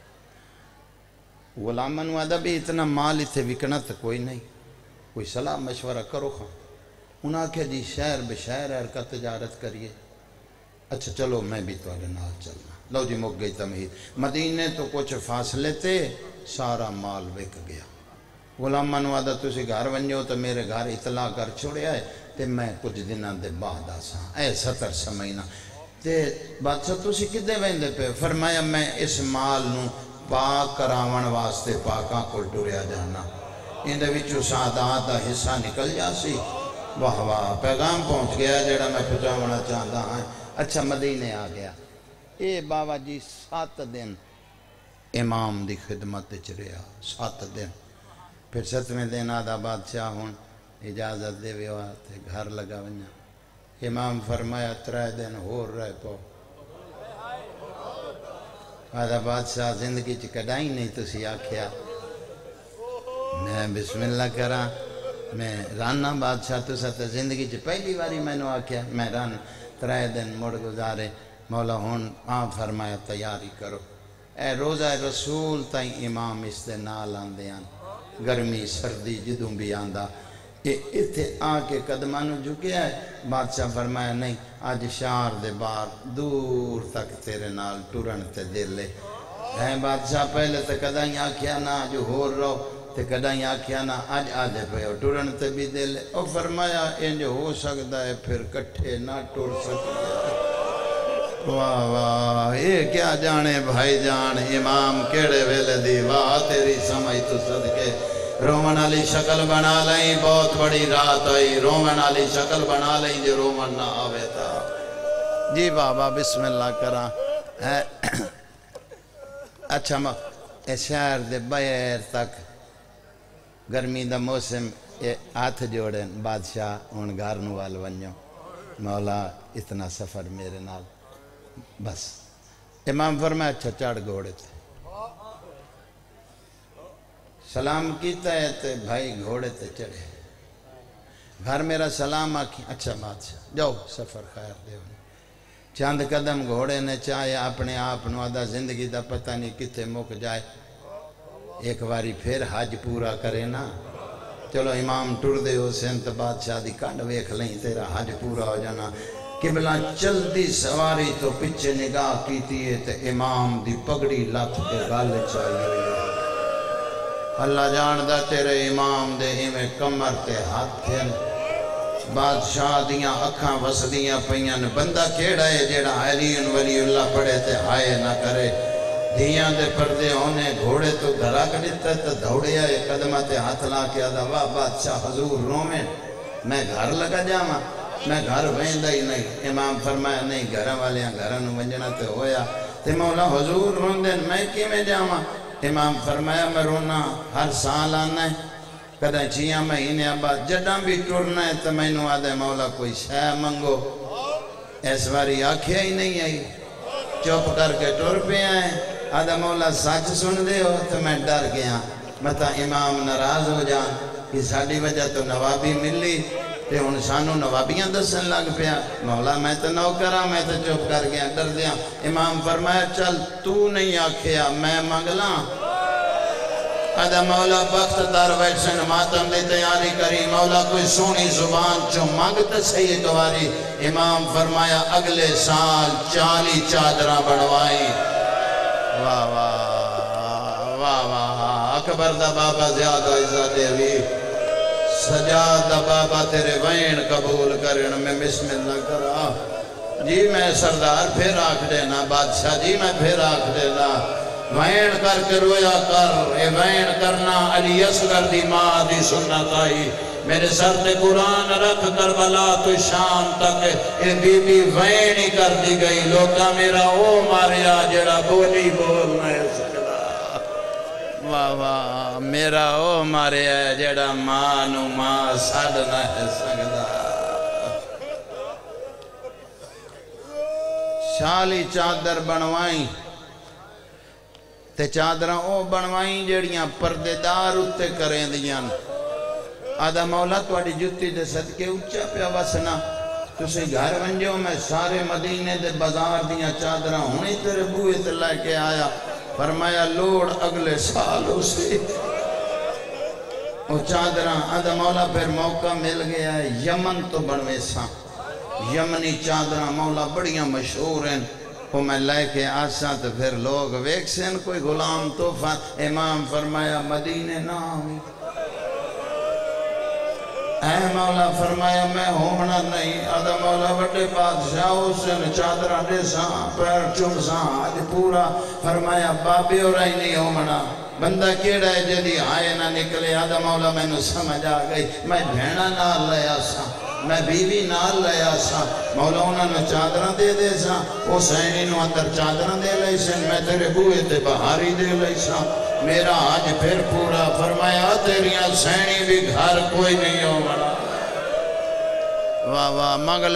غلامن وعدہ بھی اتنا مال اتھے وکنا تو کوئی نہیں کوئی صلاح مشورہ کرو خواہ انہاں کہا جی شہر بشہر ہے کا تجارت کریے اچھا چلو میں بھی تو آگے نال چلنا لو جی مک گئی تمہید مدینے تو کچھ فاصلے تھے سارا مال وک گیا غلامن وعدہ تسی گھر ونجو تو میرے گھر اطلاع کر چھوڑیا ہے تے میں کچھ دنوں دے بعد آساں اے 70 سمجھنا تے بادشاہ تسی کدے ویندے پہ فرمایا میں اس مال نو پاک کراون واسطے پاکاں کو ٹریا جانا ان دے وچوں سعادات دا حصہ نکل جاسی واہ واہ پیغام پہنچ گیا جڑا میں پہنچاونا چاہتا ہاں اچھا مدینے آ گیا اے بابا جی 7 دن امام دی خدمت چریا 7 دن پھر 7ویں دن آدھا بادشاہ ہون اجازت دے ویوا تے گھر لگا ونیا امام فرمایا 3 دن ہور رہ پو آدھا بادشاہ زندگی چ کڈائی نہیں تسی آکھیا میں بسم اللہ کرا میں رانا بادشاہ تسا تے زندگی چ پہلی باری میں نو آکھیا میں ران 3 دن مڑ گزارے مولا ہون فرمایا تیاری کرو اے روزہ رسول تائیں امام اس دے نال آندے آن گرمی سردی جدوں بھی آندہ اتھے آ کے قدمانو جھکیا ہے بادشاہ فرمایا نہیں آج شہر دے باہر دور تک تیرے نال ٹرن تے دل لے اے بادشاہ پہلے تے کدائیں آکھیا نا جو ہور رہو تے کدائیں آکھیا نا آج آدھے پہ ہو ٹرن تے بھی دل لے اور فرمایا انج ہو سکتا ہے پھر کٹھے نہ ٹر سکتا واہ واہ یہ کیا جانے بھائی جان امام کیڑے ویلے دی واہ تیری سمجھ تو صدقے رومن علی شکل بنا لیں بہت بڑی رات آئی رومن علی شکل بنا لیں جو رومن نہ آوے تھا جی بابا بسم اللہ کرا اچھا شہر دے بیر تک گرمی دا موسم ہاتھ جوڑیں بادشاہ ان گارنو وال ونجو مولا اتنا سفر میرے نال بس امام فرمایا اچھا چڑھ گھوڑے تھے سلام کیتا ہے تے بھائی گھوڑے تے چڑھے گھر میرا سلام آکھی اچھا بادشاہ جاؤ سفر خیر دے ہونے چاند قدم گھوڑے نے چاہے اپنے آپ نو آدھا زندگی دا پتہ نہیں کتے مک جائے ایک باری پھر حج پورا کرے نا چلو امام ٹر دے ہو سنت بادشاہ دی کانڈ ویکھ لیں تیرا حج پورا ہو جانا قبلہ چلدی سواری تو پچھے نگاہ کیتی ہے تے امام دی پگڑی لات کے گال چاہیے اللہ جاندہ تیرے امام دے ہمیں کمر تے ہاتھ تھین بادشاہ دیاں اکھاں وسدیاں پئیاں بندہ کیڑا ہے جیڑا علی ولی اللہ پڑھے تے ہائے نہ کرے دھیاں دے پردے ہونے گھوڑے تو گھرا کڑیتا تو دوڑے آئے قدمہ تے ہاتھ لا کے آدھا واہ بادشاہ حضور رومیں میں گھر لگا جاما میں گھر ویندہ ہی نہیں امام فرمایا نہیں گھر والیاں گھرانو ونجنا تے ہویا تے مولا حضور روندن میں کی میں جاما امام فرمایا میں رونا ہر سال آنا ہے کدھا چیاں مہینے بعد جڈاں بھی ٹرنا ہے تو میں نو آدھے مولا کوئی شے منگو اس باری آنکھیں ہی نہیں آئی چپ کر کے ٹر پہ آئے آدھا مولا سچ سن دے ہو تو میں ڈر گیا متا امام ناراض ہو جان کہ ساڑی وجہ تو نوابی ملی تے ہن سانو نوابیاں دسن لگ پیا مولا میں تو نوکرا میں تو چپ کر گیا ڈر دیا امام فرمایا چل تو نہیں آکھیا میں منگلا آدھا مولا وقت در ویسن ماتم دی تیاری کری مولا کوئی سونی زبان چو مانگتا صحیح دواری امام فرمایا اگلے سال 40 چادرہ بڑھوائی واہ واہ واہ واہ اکبر دا بابا زیادہ عزت دیوی سجاد دا بابا تیرے وین قبول کرن میں بسم اللہ کرا جی میں سردار پھر آکھ دینا بادشاہ جی میں پھر آکھ دینا وین کر کے رویا کر اے وین کرنا علی اصغر دی ماں دی سنت آئی میرے سر تے قرآن رکھ کربلا تو شام تک اے بی بی وین ہی کر دی گئی لوگا میرا او ماریا جڑا بولی بولنا ہے سکتا واہ واہ میرا او ماریا جڑا مانو ماں ساڑنا ہے سکتا شالی چادر بنوائیں تے چادرہ او بنوائیں جڑیاں پردے دار اتے کریں دیاں آدھا مولا توڑی جتی دے صدقے اچھا پیا وسنا تُسے گھر ونجو میں سارے مدینے دے بازار دیاں چادرہ ہونی تیرے بوئے تے لے کے آیا فرمایا لوڑ اگلے سالوں سے وہ چادرہ آدھا مولا پھر موقع مل گیا ہے یمن تو بنوے ساں یمنی چادرہ مولا بڑیاں مشہور ہیں وہ میں لے کے آسا تو پھر لوگ ویک سین کوئی غلام توفہ امام فرمایا مدینے نامی اے مولا فرمایا میں ہومنا نہیں آدھا مولا بڑے بادشاہ حسین چادرہ دے ساں پیر چم ساں آج پورا فرمایا بابی اور آئی نہیں ہومنا بندہ کیڑا ہے جدی آئے نہ نکلے آدھا مولا میں نے سمجھ آ گئی میں بھیڑا نال لیا ساں میں بیوی نال لیا سا مولا انہوں نے چادرہ دے دے سا وہ سینی نو اندر چادرہ دے لئی سن میں تیرے بوئے تے بہاری دے لئی سا میرا آج پھر پورا فرمایا تیریاں سینی بھی گھر کوئی نہیں ہو مڑا واہ واہ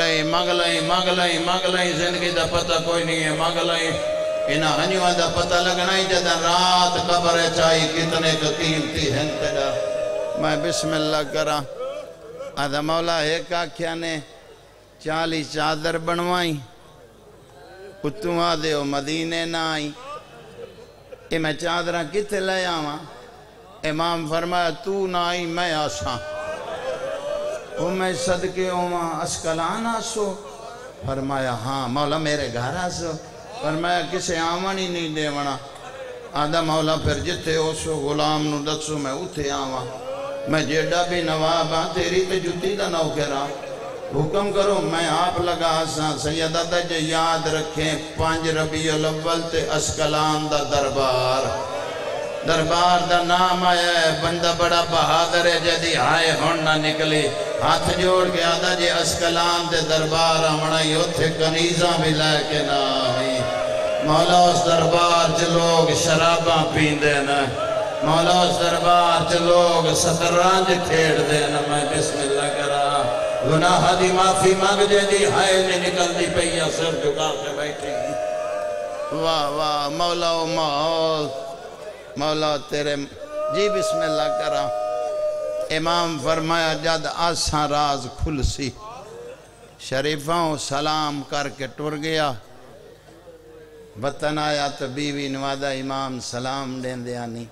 مانگ لئی زندگی دا پتہ کوئی نہیں ہے مانگ لئی انہاں ہنیوہ دا پتہ لگنا ہی جدہ رات قبر چاہی کتنے کا قیمتی ہیں تیرا میں بسم اللہ کرا آدھا مولا ایک آکھیا نے 40 چادر بنوائیں اتوں آدھے ہو مدینے نہ آئیں اے میں چادرہ کتے لے آواں امام فرمایا تو نہ آئی میں آساں وہ میں صدقے ہوواں اسکلان آسو فرمایا ہاں مولا میرے گھر آسو فرمایا کسے آواں ہی نہیں دے ونا آدھا مولا پھر جتے ہو سو غلام نو دسو میں اٹھے آواں میں جیڑا بھی نواب ہاں تیری تے جتی دا نو کرا حکم کرو میں آپ لگا ساں سیدہ دا جو یاد رکھیں 5 ربیع الاول تے اسکلان دا دربار دا نام آیا ہے بندہ بڑا بہادر ہے جدی آئے ہون نہ نکلی ہاتھ جوڑ کے آدھا جی اسکلان دے دربار آمنائی اتھے کنیزاں بھی لے کے نہ آئی مولا اس دربار چ لوگ شراباں پیندے نا مولا اس دربار چ لوگ سترانج کھیڑ دینا میں بسم اللہ کرا گناہ دی معافی مانگ جے دی ہائے نہیں نکل دی پہیا سر جھکا کے بیٹھی واہ واہ مولا و مولا تیرے جی بسم اللہ کرا امام فرمایا جد آساں راز کھل سی شریفاں سلام کر کے ٹر گیا وطن آیا تو بیوی نوادہ امام سلام دین دیا نہیں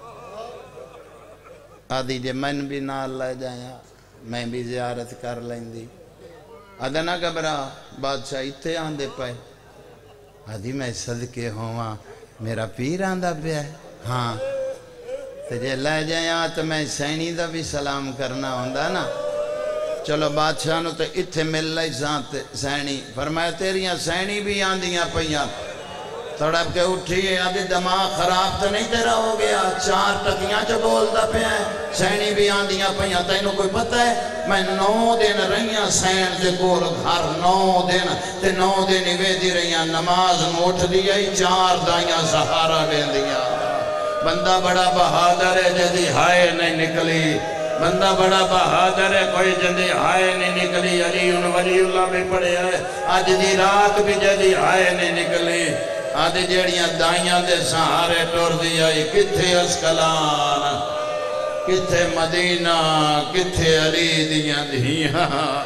آدھی جے من بھی نال لے جایا میں بھی زیارت کر لیں دی آدھا نہ گھبرا بادشاہ اتھے آندے پائے آدھی میں صدقے ہوا میرا پیر آندہ پیا ہے ہاں تو جے لے جایا تو میں سینی دا بھی سلام کرنا ہوندہ نا چلو بادشاہ نو تو اتھے مل لئی سینی فرمایا تیریاں سینی بھی آندیاں پہیاں تڑپ کے اٹھی آدھی دماغ خراب تو نہیں تیرا ہو گیا 4 ٹکیاں جو بولتا پہ ہیں سینی بھی آندیاں پہیاں تینوں کوئی پتہ ہے میں 9 دن رہیاں سین دے کول گھر 9 دن تے 9 دن ہی وے دی رہیاں نماز موٹھ دیا ہی 4 دائیاں سہارا دیں دیا بندہ بڑا بہادر ہے جدی ہائے نہیں نکلی بندہ بڑا بہادر ہے کوئی جدی ہائے نہیں نکلی علی ولی اللہ بھی پڑے ہے آج دی رات بھی جدی ہائے نہیں نکلی آدھے جیڑیاں دائیاں دے سہارے ٹور دیا کتھے اسکلان کتھے مدینہ کتھے علی دیاں دیاں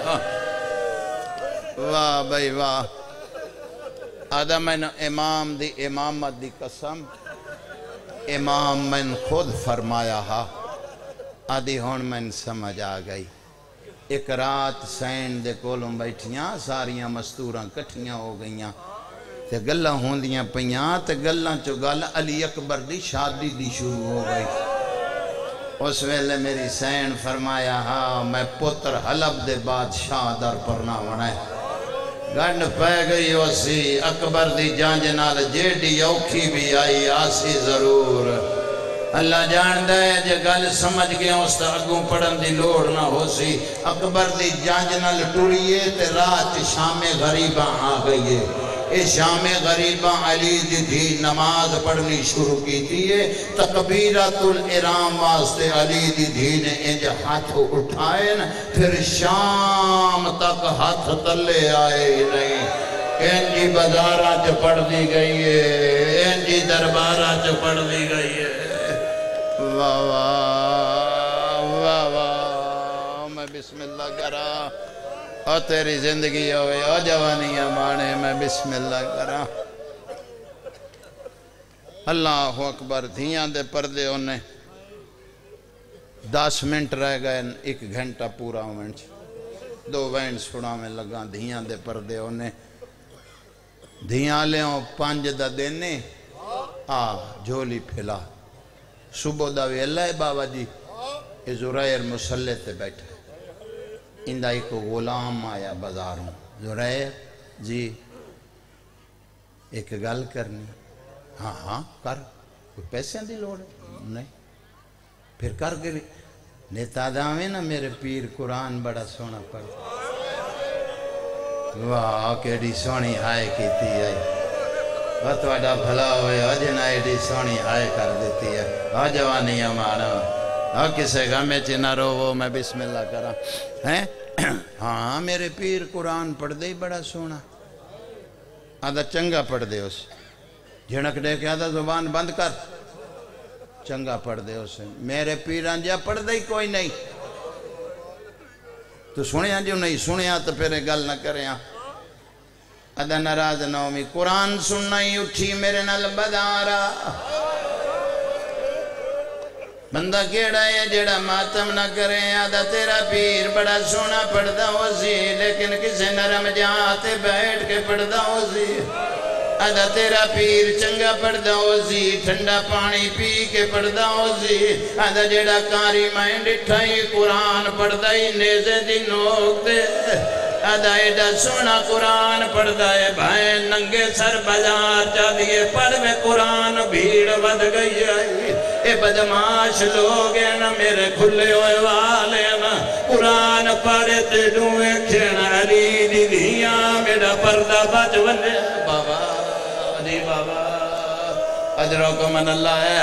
واہ بھائی واہ آدھا میں امام دی امامت دی قسم امام میں خود فرمایا ہا آدھی ہون میں سمجھ آ گئی ایک رات سین دے کولوں بیٹھیاں ساریاں مستوراں کٹھیاں ہو گئیاں تے گلہ ہوندیاں پہیاں تے گلہ چو گالہ علی اکبر دی شادی دی شروع ہو گئی اس ویلے میری سین فرمایا ہاں میں پتر حلب دے بادشاہ در پرنا ونے گنڈ پہ گئی اسی اکبر دی جانج نال جیڑی اوکھی بھی آئی آسی ضرور اللہ جان دے جے گل سمجھ گیا اس تا اگوں پڑھن دی لوڑ نہ ہو سی اکبر دی جانج نال ٹوڑیے تے رات شام غریباں آ گئیے اے شام غریباں علی دی دھی نماز پڑھنی شروع کی دیئے تکبیرۃ الارام واسطے علی دی دھی نے انج ہاتھ اٹھائے پھر شام تک ہاتھ تلے آئے نہیں انجی بازاراں چ پڑھ دی گئی ہے انجی درباراں چ پڑھ دی گئی ہے واہ واہ واہ واہ میں بسم اللہ کرا اور تیری زندگی ہوئے اور جوانیاں مانے میں بسم اللہ کرا اللہ اکبر دھیاں دے پردے انہیں 10 منٹ رہ گئے 1 گھنٹہ پورا وینچ 2 وینٹ سنا میں لگا دھیاں دے پردے انہیں دھیاں لے 5 دا دینے جھولی پھیلا صبح دا ویلہ ہے بابا جی یہ زرائر مسلح تے بیٹھے اندہ ایک غلام آیا بازاروں زرائر جی ایک گل کرنی ہاں کر کوئی پیسے دی لوڑ ہے نہیں پھر کر گئی نیتا داویں نا میرے پیر قرآن بڑا سونا پڑھتا واہ کیڑی سونی ہائے کیتی ہے وقت وڈا بھلا ہوئے جنا ایڈی سونی ہائے کر دیتی ہے جوانیاں مانا کسے غمے چ نہ رو میں بسم اللہ کرا ہاں میرے پیر قرآن پڑھ دے بڑا سونا آدھا چنگا پڑھ دے اس جھنک دے کے آدھا زبان بند کر چنگا پڑھ دے اسے میرے پیران جا پڑھ دے کوئی نہیں تو سنیا جو نہیں سنیا تو پھر گل نہ کریں ادھا ناراض نومی قرآن سننا ہی اٹھی میرے نال بدارا بندہ کیڑا ہے جڑا ماتم نہ کریں آدھا تیرا پیر بڑا سونا پڑھدا ہو سی لیکن کسے نرم جاتے بیٹھ کے پڑھدا ہو سی آدھا تیرا پیر چنگا پڑھدا ہو سی ٹھنڈا پانی پی کے پڑھدا ہو سی آدھا جڑا کاری میں ڈٹھا ہی قرآن پڑھدا ہی نیزے دی نوک دے آدھا ایڈا سونا قرآن پڑھدا ہے بھائیں ننگے سر بازار جا دیئے پڑھ میں قرآن بھیڑ ود گئی ہے اے بدماش لوگ ہیں نا میرے کھلے ہوئے والے نا قرآن پڑھے تے ڈوئے کھینا علی دی دھیاں میرا پردہ بچ بنے بابا جی بابا اجروں کو من اللہ ہے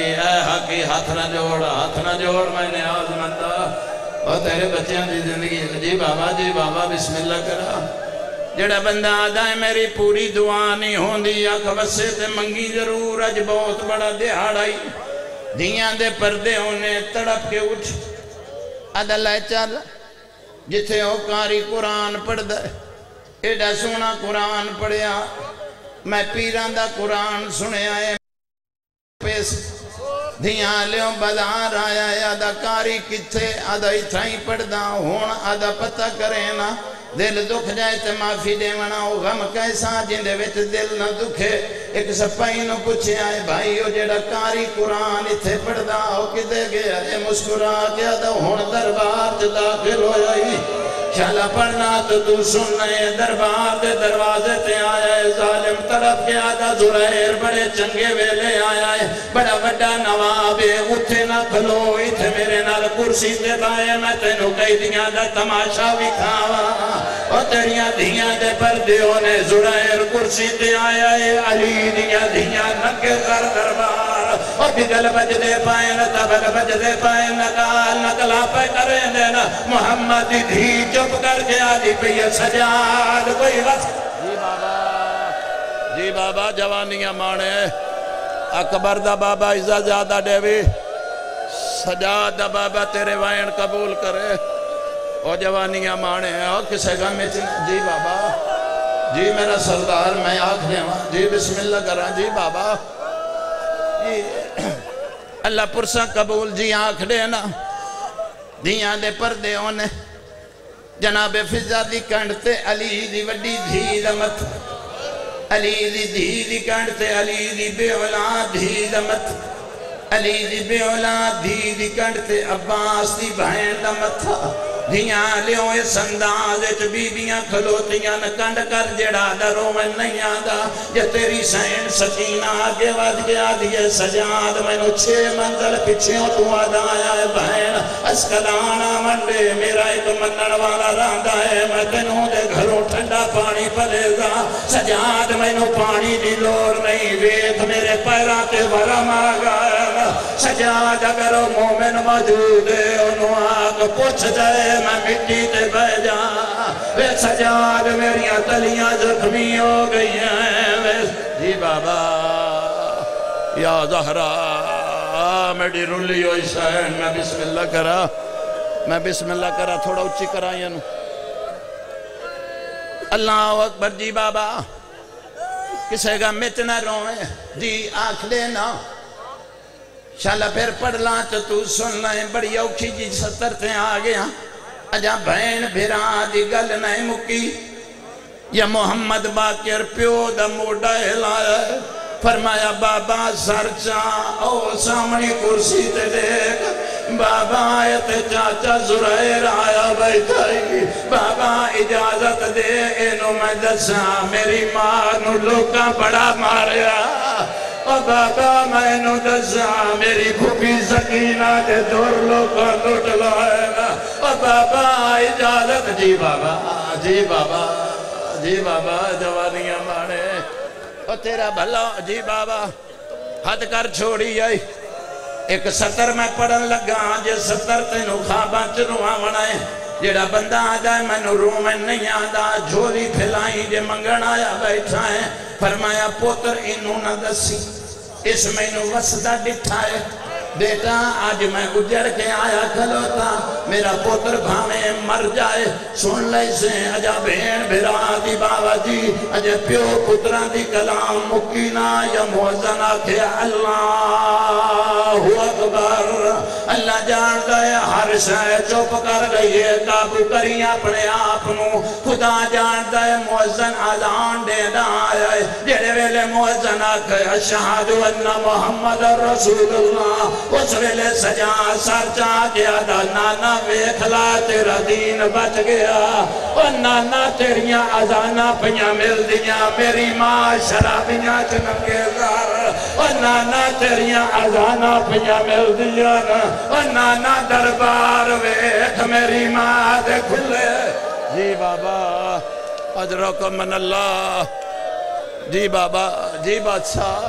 حقی ہاتھ نہ جوڑ میں نے آز مندہ اور تیرے بچیاں دی زندگی جی بابا بسم اللہ کرا جڑا بندہ آدھا ہے میری پوری دعا نہیں ہون دی آنکھ وسے تے منگی ضرور اج بہت بڑا دہاڑائی دھیاں دے پردے ہونے تڑپ کے اٹھ آدھا لائے چل جتھے ہو کاری قرآن پڑھ دے ایڈا سونا قرآن پڑھیا میں پیران دا قرآن سنے آئے پیس دھیاں لیوں بازار آیا آدھا کاری کتھے آدھا اتھائی پڑھدا ہون آدھا پتہ کرے نا دل دکھ جائے تے معافی دے منا او غم کیسا جندے وچ دل نہ دکھے ایک سپائی نو پوچھے آئے بھائی او جڑا کاری قرآن اتھے پڑھدا ہو کدے گیا اے مسکرا کے آدھا ہون دربار تے داخل ہو جائی خیالہ پڑھنا تو سننے دربار دے دروازے تے آیا ہے ظالم طرف کے آدھا زرائر بڑے چنگے ویلے آیا ہے بڑا وڈا نواب ہے اتھے نہ کھلو اتھے میرے نال کرسی تے بائے میں تینو کئی دیاں دا تماشا بھی کھاوا اور تیریاں دیاں دے پردیوں نے زرائر کرسی تے آیا ہے علی دیاں دیاں نکے کر دربار اور بگل بج دے پائیں تبل بج دے پائیں نکلا پہ کریں دینا محمد دھی چپ کر کے آدھی پہ سجاد کوئی بس جی بابا جوانیاں مانے اکبر دا بابا عزت زیادہ ڈیوی سجاد دا بابا تیرے وائن قبول کرے او جوانیاں مانے او کسے گا میں جی بابا جی میرا سردار میں آنکھ دے جی بسم اللہ کرا جی بابا اللہ پرسا قبول جی آنکھ دے نا دیاں دے پردے ہونے جناب فضا دی کنڈتے علی دی وڈی دھی دمت علی دی دھی دی کنڈتے علی دی بے اولاد دھی دمت علی دی بے اولاد دھی دی کنڈتے عباس دی بہن دمت دھیاں لیوں اس اندازت بیبیاں کھلوتیاں نکنڈ کر جڑا دروں میں نہیں آدھا یہ تیری سین سکینہ آگے ود گیا دیئے سجاد میں نو 6 منزل پچھوں تو آدھا آیا ہے بہن اسکلانا منڈے میرا ایک منن والا راندہ ہے میں تنوں دے گھروں ٹھنڈا پانی پلے گا سجاد میں نو پانی دی لور نہیں ویت میرے پیراتے ورم آگا سجاد اگر مومن موجود ہے انہوں آگ پوچھ جائے میں مٹی تے بہ جا وے سجاد میریاں تلیاں زخمی ہو گئی ہیں جی بابا یا زہرا میری رلی ہوئی سہن میں بسم اللہ کرا تھوڑا اچھی کرا یہ نو اللہ اکبر جی بابا کسے گا متنا روئے جی آنکھ دینا شالا پھر پڑھ لاں تو سن لائیں بڑی اوکھی جی 70 تے آگیا اجا بہن بھیران دی گل نہیں مکی یا محمد باقر پیو دا موڑا ہلایا فرمایا بابا سرچاں او سامنی کرسی تے دیکھ بابا آیت چاچا زرائر آیا بیٹھائی بابا اجازت دے انہوں میں دسا میری ماں نو لوکاں بڑا ماریا او بابا میں نو دسا میری بھوکی سکینہ دے دور لوکاں لوٹ لائے او بابا اجازت جی بابا جوانیاں مانے او تیرا بھلا جی بابا حد کر چھوڑی آئی ایک 70 میں پڑھن لگا جے 70 تینو خواباں چنو آمنائے جیڑا بندہ آجائے میں نو روح میں نہیں آدھا جھولی پھیلائی جے منگن آیا بیٹھا ہے فرمایا پوتر انہوں نہ دسی اس میں نو وسدہ ڈٹھائے بیٹا آج میں گجر کے آیا کھلوتا میرا پوتر بھامے مر جائے سن لے سے اجا بہن بھیرا دی بابا جی اجا پیو پتران دی کلام مکینا یا موزن آکھے اللہ اکبر اللہ جان دے ہر شے چوپ کر گئی ہے قابو کری اپنے آپنو خدا جان دے موزن آزان دے دا آیا ہے جڑے ویلے موزن آکھے اشہد ان محمد رسول اللہ اس ویلے سجا سر جا گیا دا نانا ویکھلا تیرا دین بچ گیا اور نانا تیریاں ازانا پہیاں مل دیاں میری ماں شرابیاں چنکے زار اور نانا تیریاں ازانا پہیاں مل دیاں اور نانا دربار ویکھ میری ماں دے کھلے جی بابا اجرکم من اللہ جی بابا جی بادشاہ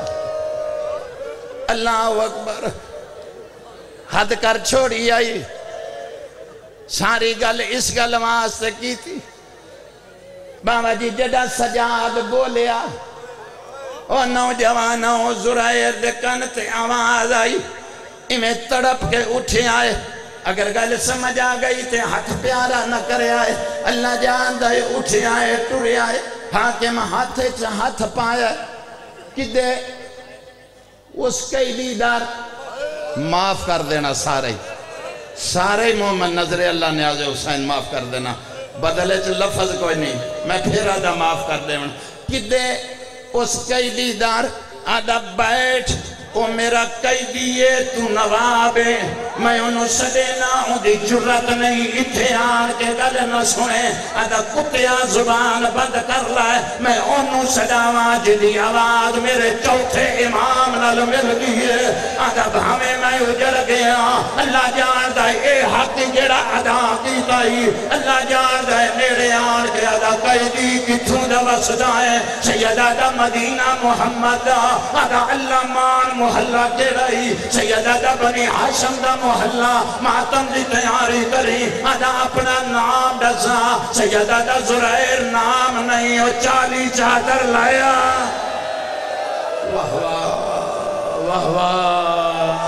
اللہ اکبر حد کر چھوڑی آئی ساری گل اس گل واسطے کی تھی بابا جی جڑا سجاد بولیا اور نوجوانوں زرائر دکن تے آواز آئی انہیں تڑپ کے اٹھے آئے اگر گل سمجھ آ گئی تے ہاتھ پیارا نہ کرے آئے اللہ جان دے اٹھے آئے ٹرے آئے حاکم ہاتھ پایا کہ اس قیدی دار معاف کر دینا سارے مومن نظر اللہ نیاز حسین معاف کر دینا بدلے چھ لفظ کوئی نہیں میں پھر آدھا معاف کر دینا کہ اس قیدی دار آدھا بیٹھ او میرا قیدی ہے تو نواب ہے میں انہوں سدینا ہوں دی جرت نہیں اتھے آن کے گل نہ سنے آدھا کتیا زبان بند کر لائے میں انہوں سداواں جدی آواز میرے چوتھے امام نل مل دیئے آدھا بھامے میں اجڑ گیا اللہ جان دائے اے حق جڑا ادا کی تائی اللہ جان دائے میرے آن کے آدھا قیدی کتھوں دا وسدائے سید آدھا مدینہ محمد آدھا اللہ مان محلہ کے رہی سیدہ بنی حاشم دا محلہ ماتم دی تیاری کری آدھا اپنا نام ڈسا سیدہ زرائر نام نہیں ہو 40 چادر لایا واہ واہ واہ واہ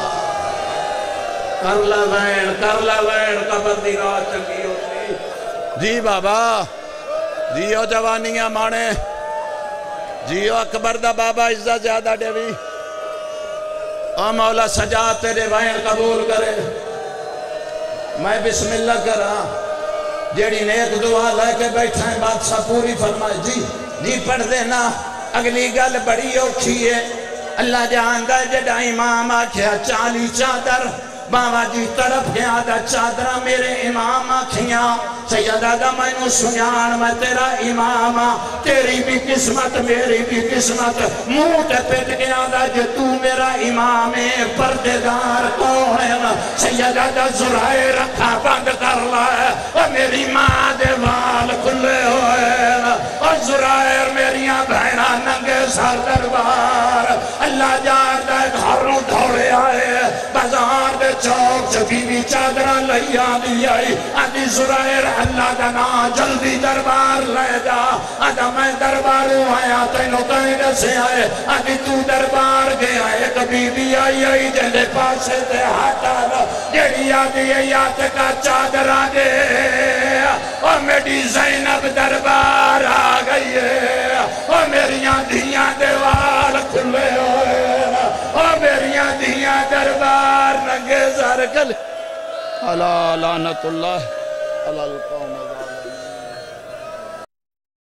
کر لوین قبر دی رات چنگی ہوتی جی بابا جیو جوانیاں مانے جیو اکبر دا بابا عزت زیادہ ڈیوی او مولا سجا تیرے وائن قبول کرے میں بسم اللہ کرا جیڑی نیک دعا لے کے بیٹھا ہے بادشاہ پوری فرمائے جی پڑھ دینا اگلی گل بڑی اوکھی ہے اللہ جہاں دا جڑا امام آکھیا 40 چادر بابا جی طرف گیا دا چادرہ میرے امام آکھیاں سیدہ دا میں نو سنیان میں تیرا امام تیری بھی قسمت میری بھی قسمت منہ تے پیٹ گیا دا جو تو میرا امام پردگار کون ہے سیدہ دا زرائے رکھا بند کر لائے اور میری ماں دے وال کھلے ہوئے اور زرائے میریاں بہنہ ننگے سر دربار اللہ جار دا گھروں دھوڑے آئے بازار دے چوک چبیوی چادرہ لئی آدھی آئی آدھی زرائر اللہ دا نا جلدی دربار لے جا آدھا میں درباروں آیا تینوں کہیں سے آئے آدھی تو دربار گیا ایک بی بی آئی جلے پاسے دے ہاتھا جیڑی آدھی آیات کا چادرہ دے اور میری زینب دربار آ گئی ہے اور میریاں دھیاں دیوال کھلے ہوئے اور میریاں دھیاں دربار ننگے سر کھلے اللہ لعنت اللہ علی القوم الظالمین